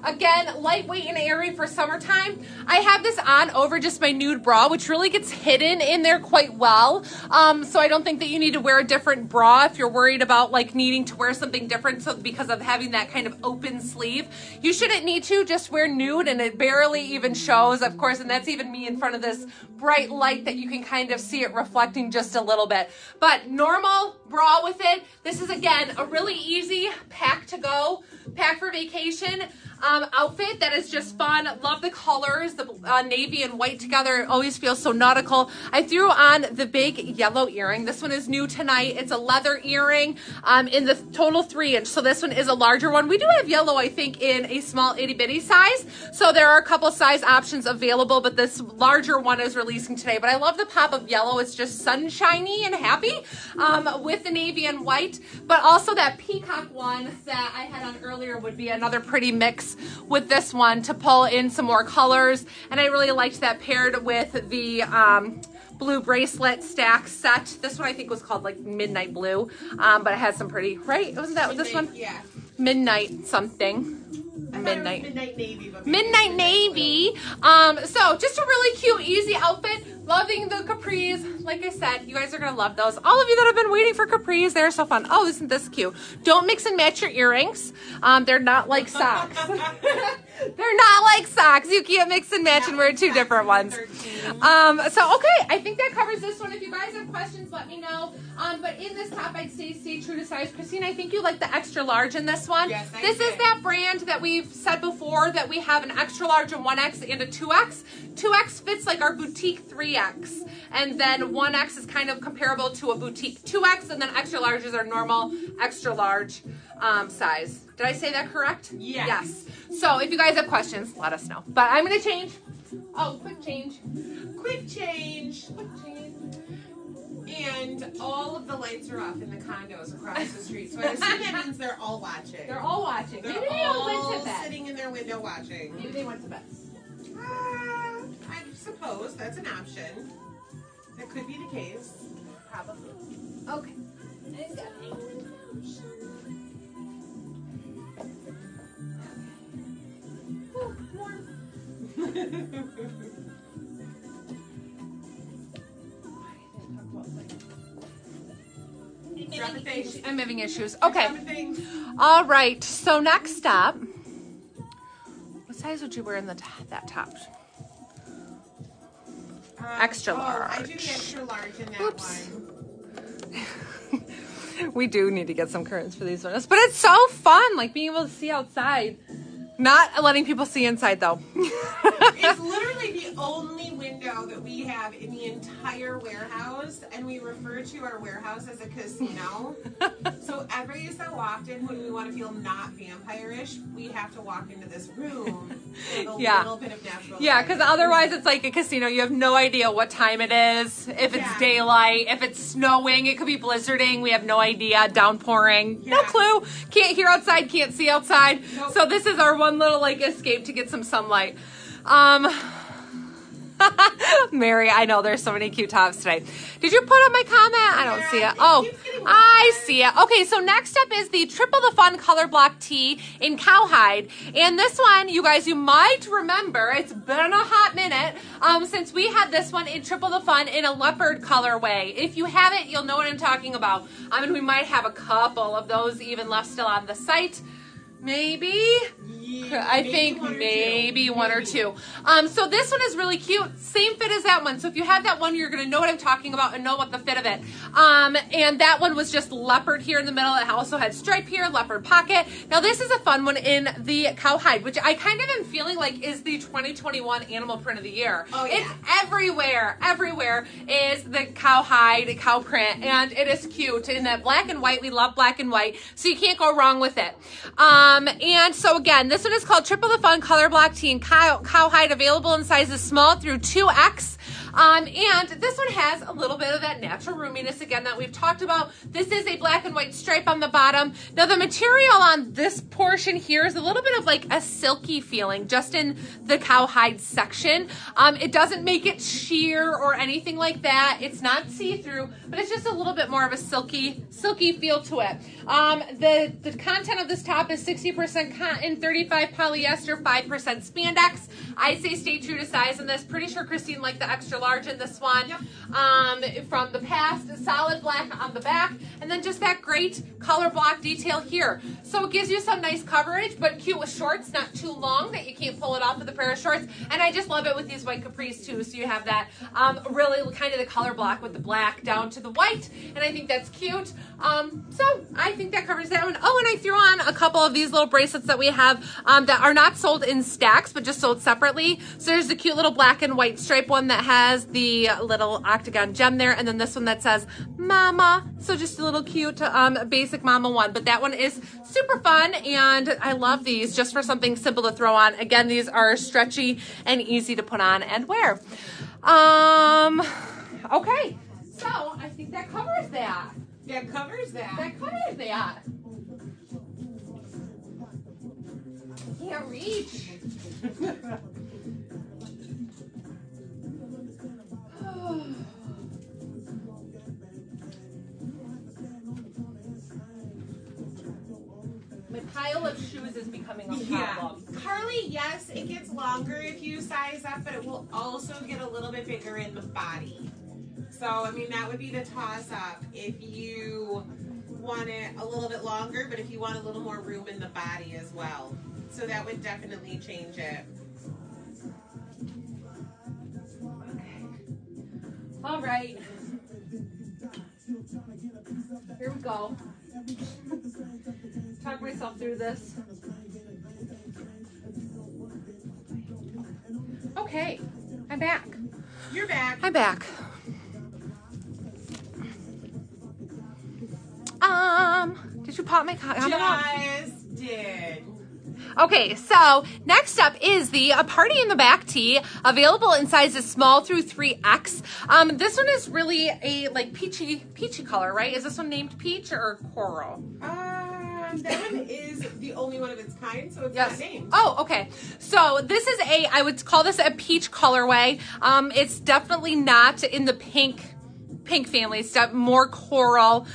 Again, lightweight and airy for summertime. I have this on over just my nude bra, which really gets hidden in there quite well. So I don't think that you need to wear a different bra if you're worried about like needing to wear something different. So because of having that kind of open sleeve, you shouldn't need to. Just wear nude and it barely even shows, of course, and that's even me in front of this bright light that you can kind of see it reflecting just a little bit. But normal bra with it. This is, again, a really easy pack to go, pack for vacation outfit that is just fun. Love the colors, the navy and white together. It always feels so nautical. I threw on the big yellow earring. This one is new tonight. It's a leather earring in the total 3-inch. So this one is a larger one. We do have yellow, I think, in a small itty bitty size. So there are a couple size options available, but this larger one is releasing today. But I love the pop of yellow. It's just sunshiny and happy with the navy and white. But also that peacock one that I had on earlier would be another pretty mix with this one to pull in some more colors. And I really liked that paired with the blue bracelet stack set. This one I think was called like Midnight Blue, but it has some pretty, right? Wasn't that this one? Yeah. Midnight something. Midnight Navy. Midnight Navy. So just a really cute, easy outfit. Loving the capris. Like I said, you guys are gonna love those. All of you that have been waiting for capris, they're so fun. Oh, isn't this cute? Don't mix and match your earrings. They're not like socks. They're not like socks. You can't mix and match and wear 2 different ones. So okay, I think that covers this one. If you guys have questions, let me know. But in this top, I'd say stay true to size. Christine, I think you like the extra large in this one. Yes, this is that brand that we've said before that we have an extra large, a 1X, and a 2X. 2X fits like our boutique 3X. And then 1X is kind of comparable to a boutique 2X, and then extra large is our normal extra large size. Did I say that correct? Yes. Yes. So if you guys have questions, let us know. But I'm going to change. Oh, quick change. Quick change. Quick change. And all of the lights are off in the condos across the street. So I assume that means they're all watching. They're all watching. They're Maybe they all all went to bed. sitting in their window watching. Maybe they went to bed. I suppose that's an option. That could be the case. Probably. Okay. I'm having issues. Okay. All right. So next up, what size would you wear in that top? Extra large. I do the extra large in that one. We do need to get some curtains for these ones, but it's so fun, like being able to see outside. Not letting people see inside though. It's literally the only window that we have in the entire warehouse, and we refer to our warehouse as a casino. So every so often when we want to feel not vampire-ish, we have to walk into this room with a little bit of natural light. Because otherwise it's like a casino. You have no idea what time it is, if it's daylight, if it's snowing, it could be blizzarding, we have no idea, downpouring, no clue, can't hear outside, can't see outside. Nope. So this is our one little like escape to get some sunlight. Mary, I know there's so many cute tops today. Did you put up my comment? I don't see it. Oh, I see it. Okay, so next up is the Triple the Fun Color Block Tee in cowhide. And this one, you guys, you might remember, it's been a hot minute since we had this one in Triple the Fun in a leopard colorway. If you haven't, you'll know what I'm talking about. I mean, we might have a couple of those even left still on the site. Maybe. I think maybe one or two. So this one is really cute. Same fit as that one. So if you have that one, you're going to know what I'm talking about and know what the fit of it. And that one was just leopard here in the middle. It also had stripe here, leopard pocket. Now this is a fun one in the cowhide, which I kind of am feeling like is the 2021 animal print of the year. Oh, yeah. It's everywhere. Everywhere is the cowhide, cow print, and it is cute. In that black and white, we love black and white, so you can't go wrong with it. And so again, this one is called Triple the Fun Color Block Tee in cowhide, available in sizes small through 2X. And this one has a little bit of that natural roominess again that we've talked about. This is a black and white stripe on the bottom. Now the material on this portion here is a little bit of like a silky feeling just in the cowhide section. It doesn't make it sheer or anything like that. It's not see-through, but it's just a little bit more of a silky feel to it. The content of this top is 60% cotton, 35 polyester, 5% spandex. I say stay true to size in this. Pretty sure Christine liked the extra large in this one. Yep. From the past, solid black on the back, and then just that great color block detail here. So it gives you some nice coverage, but cute with shorts, not too long that you can't pull it off with a pair of shorts. And I just love it with these white capris too. So you have that really kind of the color block with the black down to the white, and I think that's cute. So I think that covers that one. Oh, and I threw on a couple of these little bracelets that we have that are not sold in stacks, but just sold separately. So there's the cute little black and white stripe one that has the little octagon gem there, and then this one that says Mama. So just a little cute basic Mama one, but that one is super fun, and I love these just for something simple to throw on. Again, these are stretchy and easy to put on and wear. Okay, so I think that covers that. That covers that. That covers that. Can't reach. My pile of shoes is becoming a problem. Yeah. Carly, yes, it gets longer if you size up, but it will also get a little bit bigger in the body. So, I mean, that would be the toss-up if you want it a little bit longer, but if you want a little more room in the body as well. So that would definitely change it. Okay. All right. Here we go. Talk myself through this. Okay, I'm back. You're back. I'm back. Did you pop my Just did. Okay, so next up is the Party in the Back tee, available in sizes small through 3X. This one is really a like peachy color, right? Is this one named peach or coral? That one is the only one of its kind, so it's not named. Oh, okay. So this is I would call this a peach colorway. It's definitely not in the pink family. It's more coral.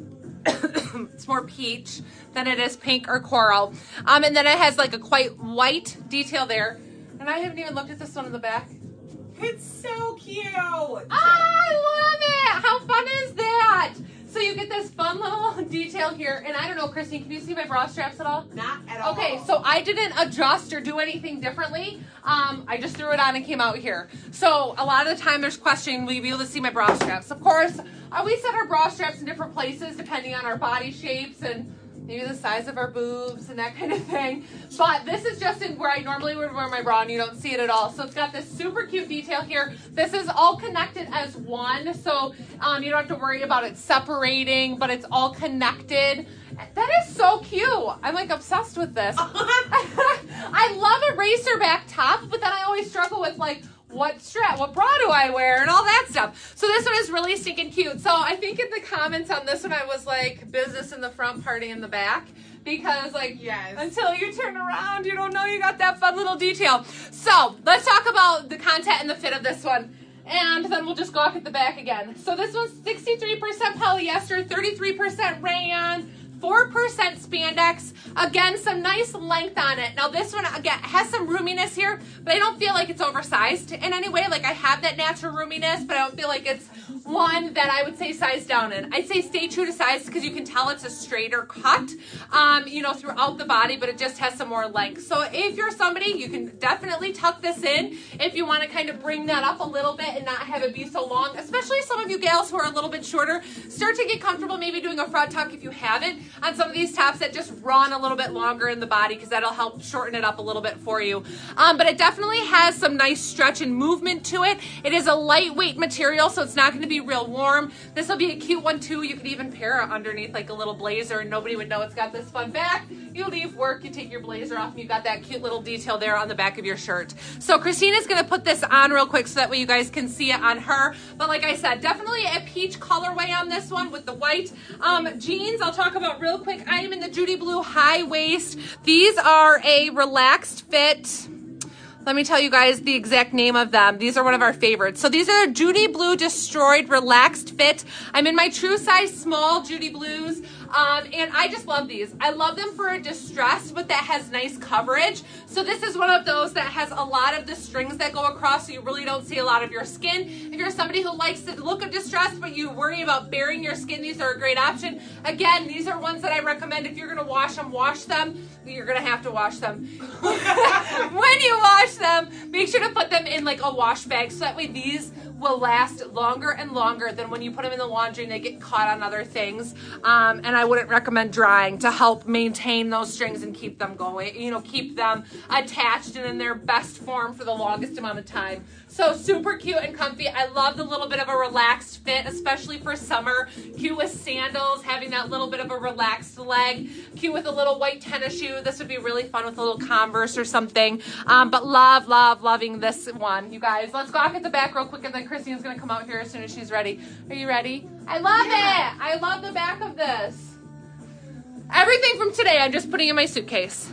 It's more peach than it is pink or coral. And then it has like a quite white detail there. And I haven't even looked at this one in the back. It's so cute. I love it. How fun is that? So you get this fun little detail here. And I don't know, Christine, can you see my bra straps at all? Not at all. Okay, so I didn't adjust or do anything differently. I just threw it on and came out here. So a lot of the time there's questioning, will you be able to see my bra straps? Of course, we set our bra straps in different places depending on our body shapes and maybe the size of our boobs and that kind of thing. But this is just in where I normally would wear my bra and you don't see it at all. So it's got this super cute detail here. This is all connected as one. So you don't have to worry about it separating, but it's all connected. That is so cute. I'm like obsessed with this. I love a racer back top, but then I always struggle with like, what bra do I wear and all that stuff. So this one is really stinking cute. So I think in the comments on this one, I was like, business in the front, party in the back. Because like, until you turn around, you don't know you got that fun little detail. So let's talk about the content and the fit of this one. And then we'll just go off at the back again. So this one's 63% polyester, 33% rayon, 4% spandex. Again, some nice length on it. Now this one, again, has some roominess here, but I don't feel like it's oversized in any way. Like I have that natural roominess, but I don't feel like it's one that I would say size down in. I'd say stay true to size because you can tell it's a straighter cut, you know, throughout the body, but it just has some more length. So if you're somebody, you can definitely tuck this in if you want to kind of bring that up a little bit and not have it be so long, especially some of you gals who are a little bit shorter. Start to get comfortable maybe doing a front tuck if you haven't on some of these tops that just run a little bit longer in the body because that'll help shorten it up a little bit for you. But it definitely has some nice stretch and movement to it. It is a lightweight material, so it's not going to be real warm. This will be a cute one too. You could even pair it underneath like a little blazer and nobody would know it's got this fun back. you leave work, you take your blazer off, and you got that cute little detail there on the back of your shirt. So Christina's gonna put this on real quick so that way you guys can see it on her. But like I said, definitely a peach colorway on this one with the white. Jeans, I'll talk about real quick. I am in the Judy Blue high waist. These are a relaxed fit. Let me tell you guys the exact name of them. These are one of our favorites. So these are Judy Blue Destroyed Relaxed Fit. I'm in my true size small Judy Blues. And I just love these. I love them for a distressed, but that has nice coverage. So this is one of those that has a lot of the strings that go across, so you really don't see a lot of your skin. If you're somebody who likes the look of distressed, but you worry about burying your skin, these are a great option. Again, these are ones that I recommend. If you're gonna wash them. You're gonna have to wash them. When you wash them, make sure to put them in like a wash bag, so that way these will last longer and longer than when you put them in the laundry and they get caught on other things. And I wouldn't recommend drying to help maintain those strings and keep them going, you know, keep them attached and in their best form for the longest amount of time. So super cute and comfy. I love the little bit of a relaxed fit, especially for summer. Cute with sandals, having that little bit of a relaxed leg. Cute with a little white tennis shoe. This would be really fun with a little Converse or something. But loving this one. You guys, let's go off at the back real quick, and then Christine's gonna come out here as soon as she's ready. Are you ready? I love it. I love the back of this. Everything from today, I'm just putting in my suitcase.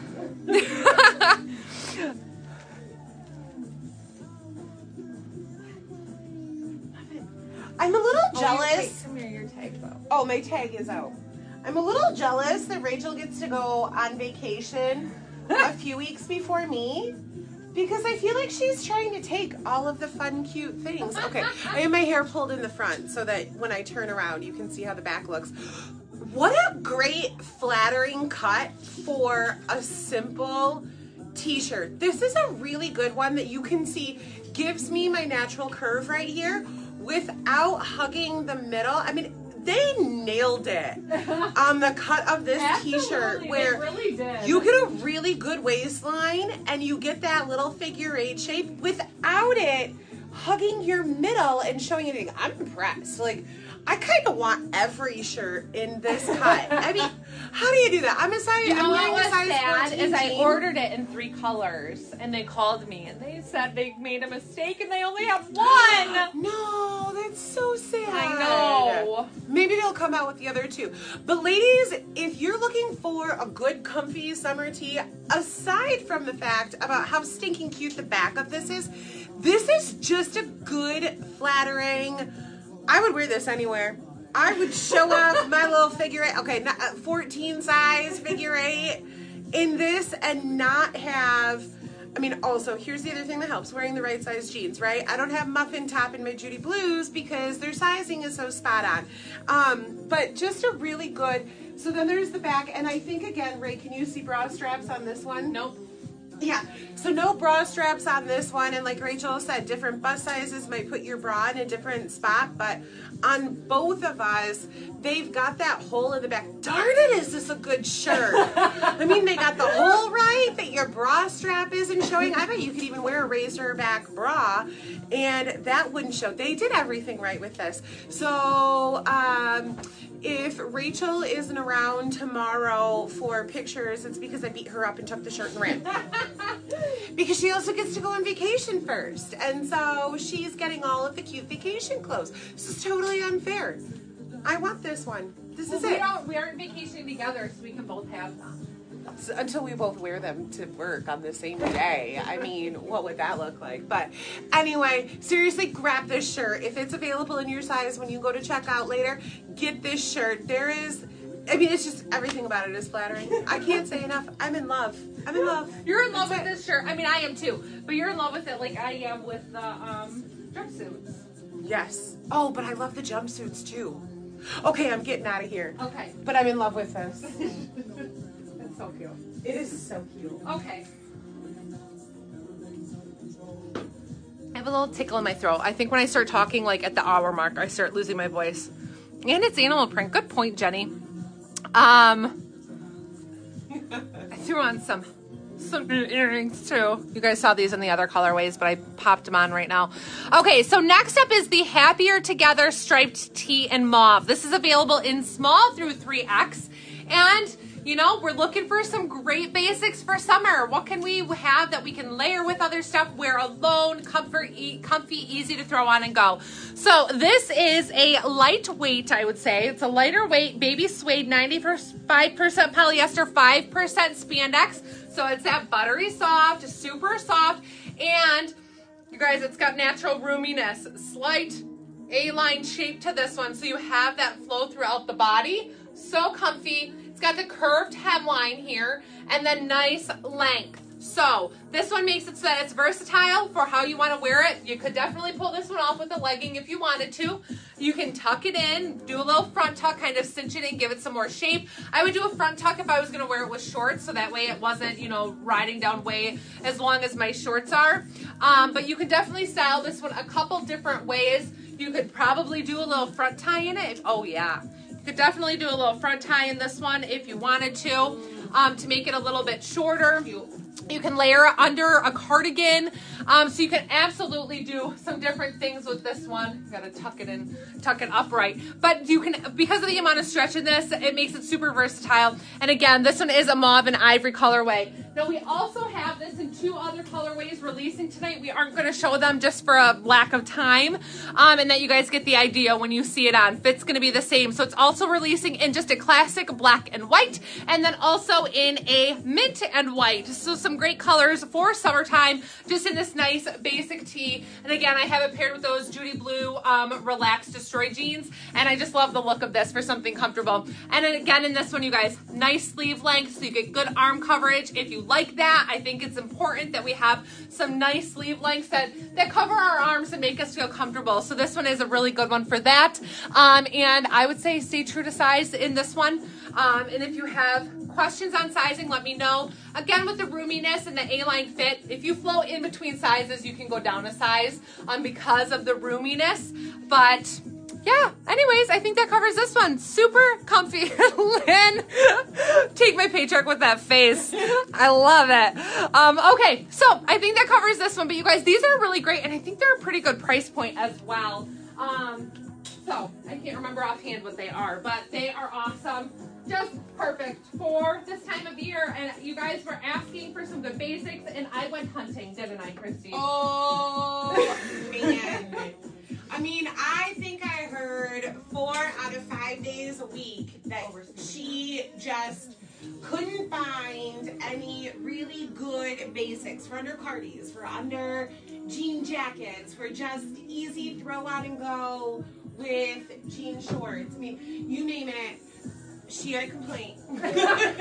I'm a little jealous. Come here, your tag though. Oh, my tag is out. I'm a little jealous that Rachel gets to go on vacation a few weeks before me, because I feel like she's trying to take all of the fun, cute things. Okay, I have my hair pulled in the front so that when I turn around, you can see how the back looks. What a great flattering cut for a simple t-shirt. This is a really good one that you can see gives me my natural curve right here without hugging the middle. I mean, they nailed it on the cut of this t-shirt, where really did. You get a really good waistline and you get that little figure 8 shape without it hugging your middle and showing anything. I'm impressed. Like, I kind of want every shirt in this cut. I mean, how do you do that? I'm a size. You know I'm what wearing a was size sad 14 is I jean. ordered it in 3 colors, and they called me and they said they made a mistake and they only have 1. No, that's so sad. I know. Maybe they'll come out with the other 2. But ladies, if you're looking for a good, comfy summer tee, aside from the fact about how stinking cute the back of this is just a good, flattering. I would wear this anywhere. I would show off my little figure 8, okay, 14 size figure 8 in this and not have, I mean, also, here's the other thing that helps, wearing the right size jeans, right? I don't have muffin top in my Judy Blues because their sizing is so spot on. But just a really good, so then there's the back, and I think, again, Ray, can you see bra straps on this one? Nope. Yeah, so no bra straps on this one, and like Rachel said, different bust sizes might put your bra in a different spot, but on both of us, they've got that hole in the back. Darn it, is this a good shirt? I mean, they got the hole right, that your bra strap isn't showing. I bet you could even wear a razor back bra, and that wouldn't show. They did everything right with this. So, if Rachel isn't around tomorrow for pictures, it's because I beat her up and took the shirt and ran. Because she also gets to go on vacation first. And so she's getting all of the cute vacation clothes. This is totally unfair. I want this one. This is it. We aren't vacationing together, so we can both have them. Until we both wear them to work on the same day. I mean, what would that look like? But anyway, seriously, grab this shirt. If it's available in your size when you go to checkout later, get this shirt. There is, I mean, it's just, everything about it is flattering. I can't say enough. I'm in love. I'm in love. You're in love with this shirt. I mean, I am too. But you're in love with it like I am with the jumpsuits. Yes. Oh, but I love the jumpsuits too. Okay, I'm getting out of here. Okay. But I'm in love with this. That's so cute. It is so cute. Okay. I have a little tickle in my throat. I think when I start talking like at the hour mark, I start losing my voice. And it's animal print. Good point, Jenny. I threw on some new earrings too. You guys saw these in the other colorways, but I popped them on right now. Okay, so next up is the Happier Together striped tee in mauve. This is available in small through 3X. And you know, we're looking for some great basics for summer. What can we have that we can layer with other stuff, wear alone, comfy, easy to throw on and go. So this is a lightweight, I would say. It's a lighter weight baby suede, 95% polyester, 5% spandex. So it's that buttery soft, super soft, and you guys, it's got natural roominess, slight A-line shape to this one, so you have that flow throughout the body. So comfy. It's got the curved hemline here, and then nice length. So this one makes it so that it's versatile for how you want to wear it. You could definitely pull this one off with a legging if you wanted to. You can tuck it in, do a little front tuck, kind of cinch it in, give it some more shape. I would do a front tuck if I was going to wear it with shorts, so that way it wasn't, you know, riding down way as long as my shorts are. But you can definitely style this one a couple different ways. You could probably do a little front tie in it. Oh yeah. You could definitely do a little front tie in this one if you wanted to make it a little bit shorter. You can layer it under a cardigan. So you can absolutely do some different things with this one. You gotta tuck it in, tuck it upright. But you can, because of the amount of stretch in this, it makes it super versatile. And again, this one is a mauve and ivory colorway. Now we also have this in 2 other colorways releasing tonight. We aren't gonna show them just for a lack of time. And that you guys get the idea when you see it on. Fit's gonna be the same. So it's also releasing in just a classic black and white, and then also in a mint and white. So some great colors for summertime, just in this nice basic tee. And again, I have it paired with those Judy Blue Relax Destroy jeans, and I just love the look of this for something comfortable. And then again, in this one, you guys, nice sleeve length, so you get good arm coverage. If you like that, I think it's important that we have some nice sleeve lengths that cover our arms and make us feel comfortable. So this one is a really good one for that. And I would say stay true to size in this one. And if you have questions on sizing, let me know. Again, with the roominess and the A-line fit, if you flow in between sizes, you can go down a size because of the roominess. But yeah, anyways, I think that covers this one. Super comfy. Lynn, take my paycheck with that face. I love it. Okay, so I think that covers this one. But you guys, these are really great, and I think they're a pretty good price point as well. So I can't remember offhand what they are, but they are awesome. Just perfect for this time of year. And you guys were asking for some good basics, and I went hunting, didn't I, Christy? Oh, man. I mean, I think I heard 4 out of 5 days a week that she just couldn't find any really good basics for under cardies, for under jean jackets, for just easy throw on and go with jean shorts. I mean, you name it. She had a complaint. Because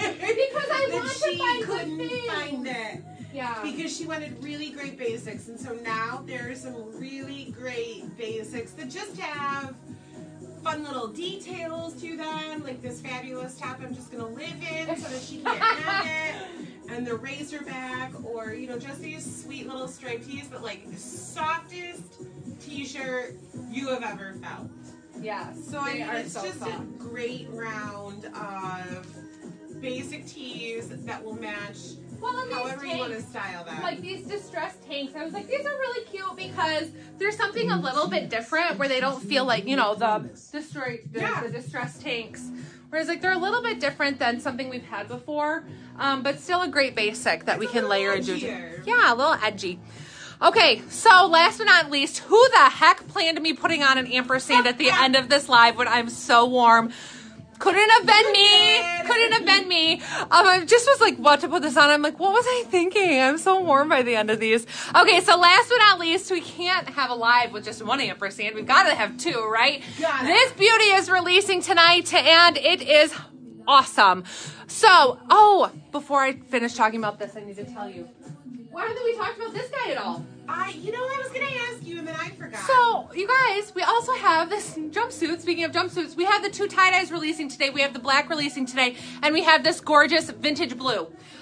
I want to find couldn't find it. Yeah. Because she wanted really great basics. And so now there are some really great basics that just have fun little details to them. Like this fabulous top I'm just going to live in so that she can't have it. And the razorback, or, you know, just these sweet little striped tees, but like the softest t-shirt you have ever felt. Yeah, so I mean, it's so just soft. A great round of basic tees that will match however you want to style them. Like these distressed tanks, I was like, these are really cute because there's something a little bit different where they don't feel like, you know, the distressed tanks. Whereas like they're a little bit different than something we've had before, but still a great basic that we can layer and do. Yeah, a little edgy. Okay, so last but not least, who the heck planned me putting on an ampersand at the end of this live when I'm so warm? Couldn't have been me. Couldn't have been me. I just was like, what to put this on? I'm like, what was I thinking? I'm so warm by the end of these. Okay, so last but not least, we can't have a live with just 1 ampersand. We've got to have 2, right? This beauty is releasing tonight, and it is awesome. So, before I finish talking about this, I need to tell you. Why haven't we talked about this guy at all? You know, I was going to ask you, and then I forgot. So, you guys, we also have this jumpsuit. Speaking of jumpsuits, we have the 2 tie-dyes releasing today. We have the black releasing today, and we have this gorgeous vintage blue.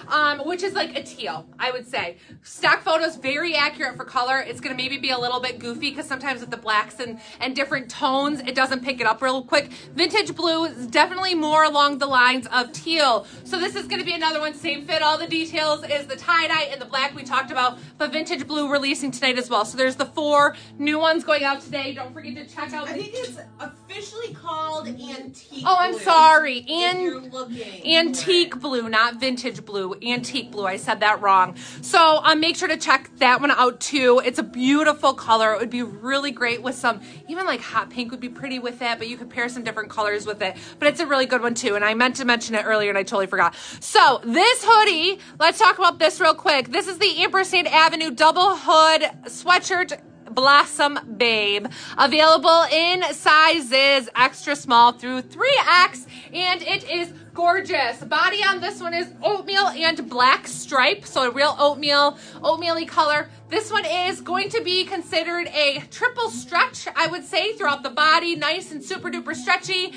which is like a teal, I would say. Stock photos, very accurate for color. It's gonna maybe be a little bit goofy because sometimes with the blacks and different tones, it doesn't pick it up real quick. Vintage blue is definitely more along the lines of teal. So this is gonna be another one, same fit. All the details is the tie-dye and the black we talked about, but vintage blue releasing tonight as well. So there's the 4 new ones going out today. Don't forget to check out. I think it's officially called antique. Oh, I'm blue, sorry. if you're looking Antique blue, not vintage blue. Antique blue. I said that wrong. So make sure to check that one out too. It's a beautiful color. It would be really great with some, even like hot pink would be pretty with that, but you could pair some different colors with it. But it's a really good one too. And I meant to mention it earlier and I totally forgot. So this hoodie, let's talk about this real quick. This is the Ampersand Avenue double hood sweatshirt Blossom Babe, available in sizes extra small through 3X, and it is gorgeous. Body on this one is oatmeal and black stripe, so a real oatmeal-y color. This one is going to be considered a triple stretch, I would say, throughout the body. Nice and super duper stretchy.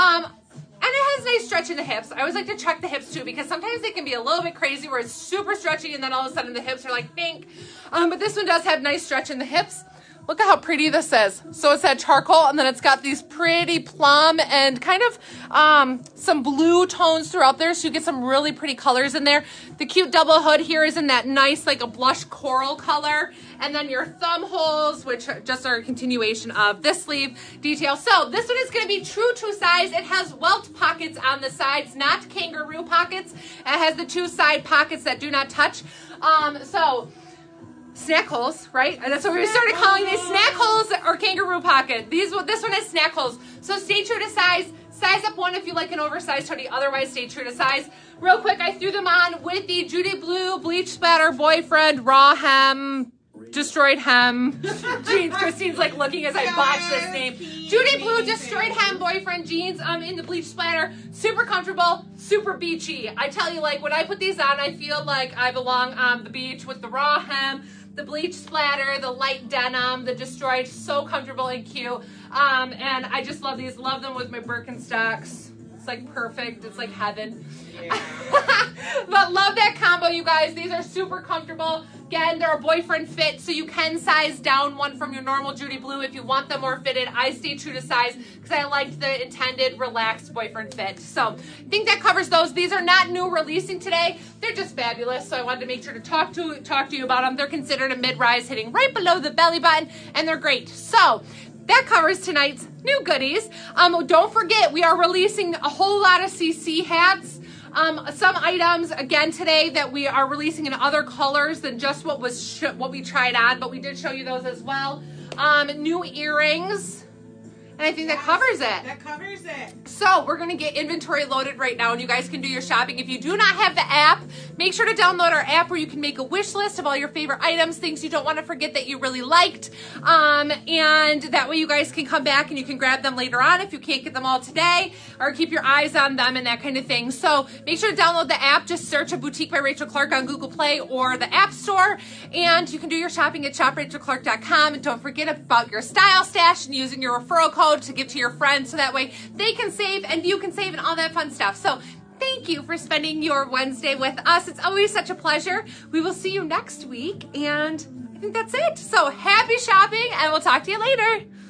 And it has nice stretch in the hips. I always like to check the hips too because sometimes they can be a little bit crazy where it's super stretchy and then all of a sudden the hips are like pink. But this one does have nice stretch in the hips. Look at how pretty this is. So it's that charcoal and then it's got these pretty plum and kind of some blue tones throughout there. So you get some really pretty colors in there. The cute double hood here is in that nice like a blush coral color. And then your thumb holes, which just are a continuation of this sleeve detail. So this one is going to be true to size. It has welt pockets on the sides, not kangaroo pockets. It has the 2 side pockets that do not touch. So snack holes, right? And that's what we started calling these, snack holes or kangaroo pocket. This one has snack holes. So stay true to size. Size up 1 if you like an oversized hoodie. Otherwise, stay true to size. Real quick, I threw them on with the Judy Blue Bleach Splatter Boyfriend Raw Hem Destroyed Hem jeans. Christine's like looking as I botch this name. Judy Blue Destroyed Hem Boyfriend jeans in the bleach splatter. Super comfortable, super beachy. I tell you, like when I put these on, I feel like I belong on the beach with the raw hem, the bleach splatter, the light denim, the destroyed. So comfortable and cute. And I just love these. Love them with my Birkenstocks. It's like perfect. It's like heaven. Yeah. But love that combo, you guys. These are super comfortable. Again, they're a boyfriend fit, so you can size down one from your normal Judy Blue if you want them more fitted. I stay true to size because I liked the intended relaxed boyfriend fit. So I think that covers those. These are not new releasing today. They're just fabulous, so I wanted to make sure to talk to you about them. They're considered a mid-rise, hitting right below the belly button, and they're great. So that covers tonight's new goodies. Don't forget, we are releasing a whole lot of CC hats. Some items again today that we are releasing in other colors than just what we tried on, but we did show you those as well. New earrings. And I think that covers it. That covers it. So we're going to get inventory loaded right now and you guys can do your shopping. If you do not have the app, make sure to download our app where you can make a wish list of all your favorite items, things you don't want to forget that you really liked. And that way you guys can come back and you can grab them later on if you can't get them all today, or keep your eyes on them and that kind of thing. So make sure to download the app. Just search a Boutique by Rachel Clark on Google Play or the App Store. And you can do your shopping at shoprachelclark.com. And don't forget about your style stash and using your referral code to give to your friends so that way they can save and you can save and all that fun stuff. So thank you for spending your Wednesday with us. It's always such a pleasure. We will see you next week and I think that's it. So happy shopping and we'll talk to you later.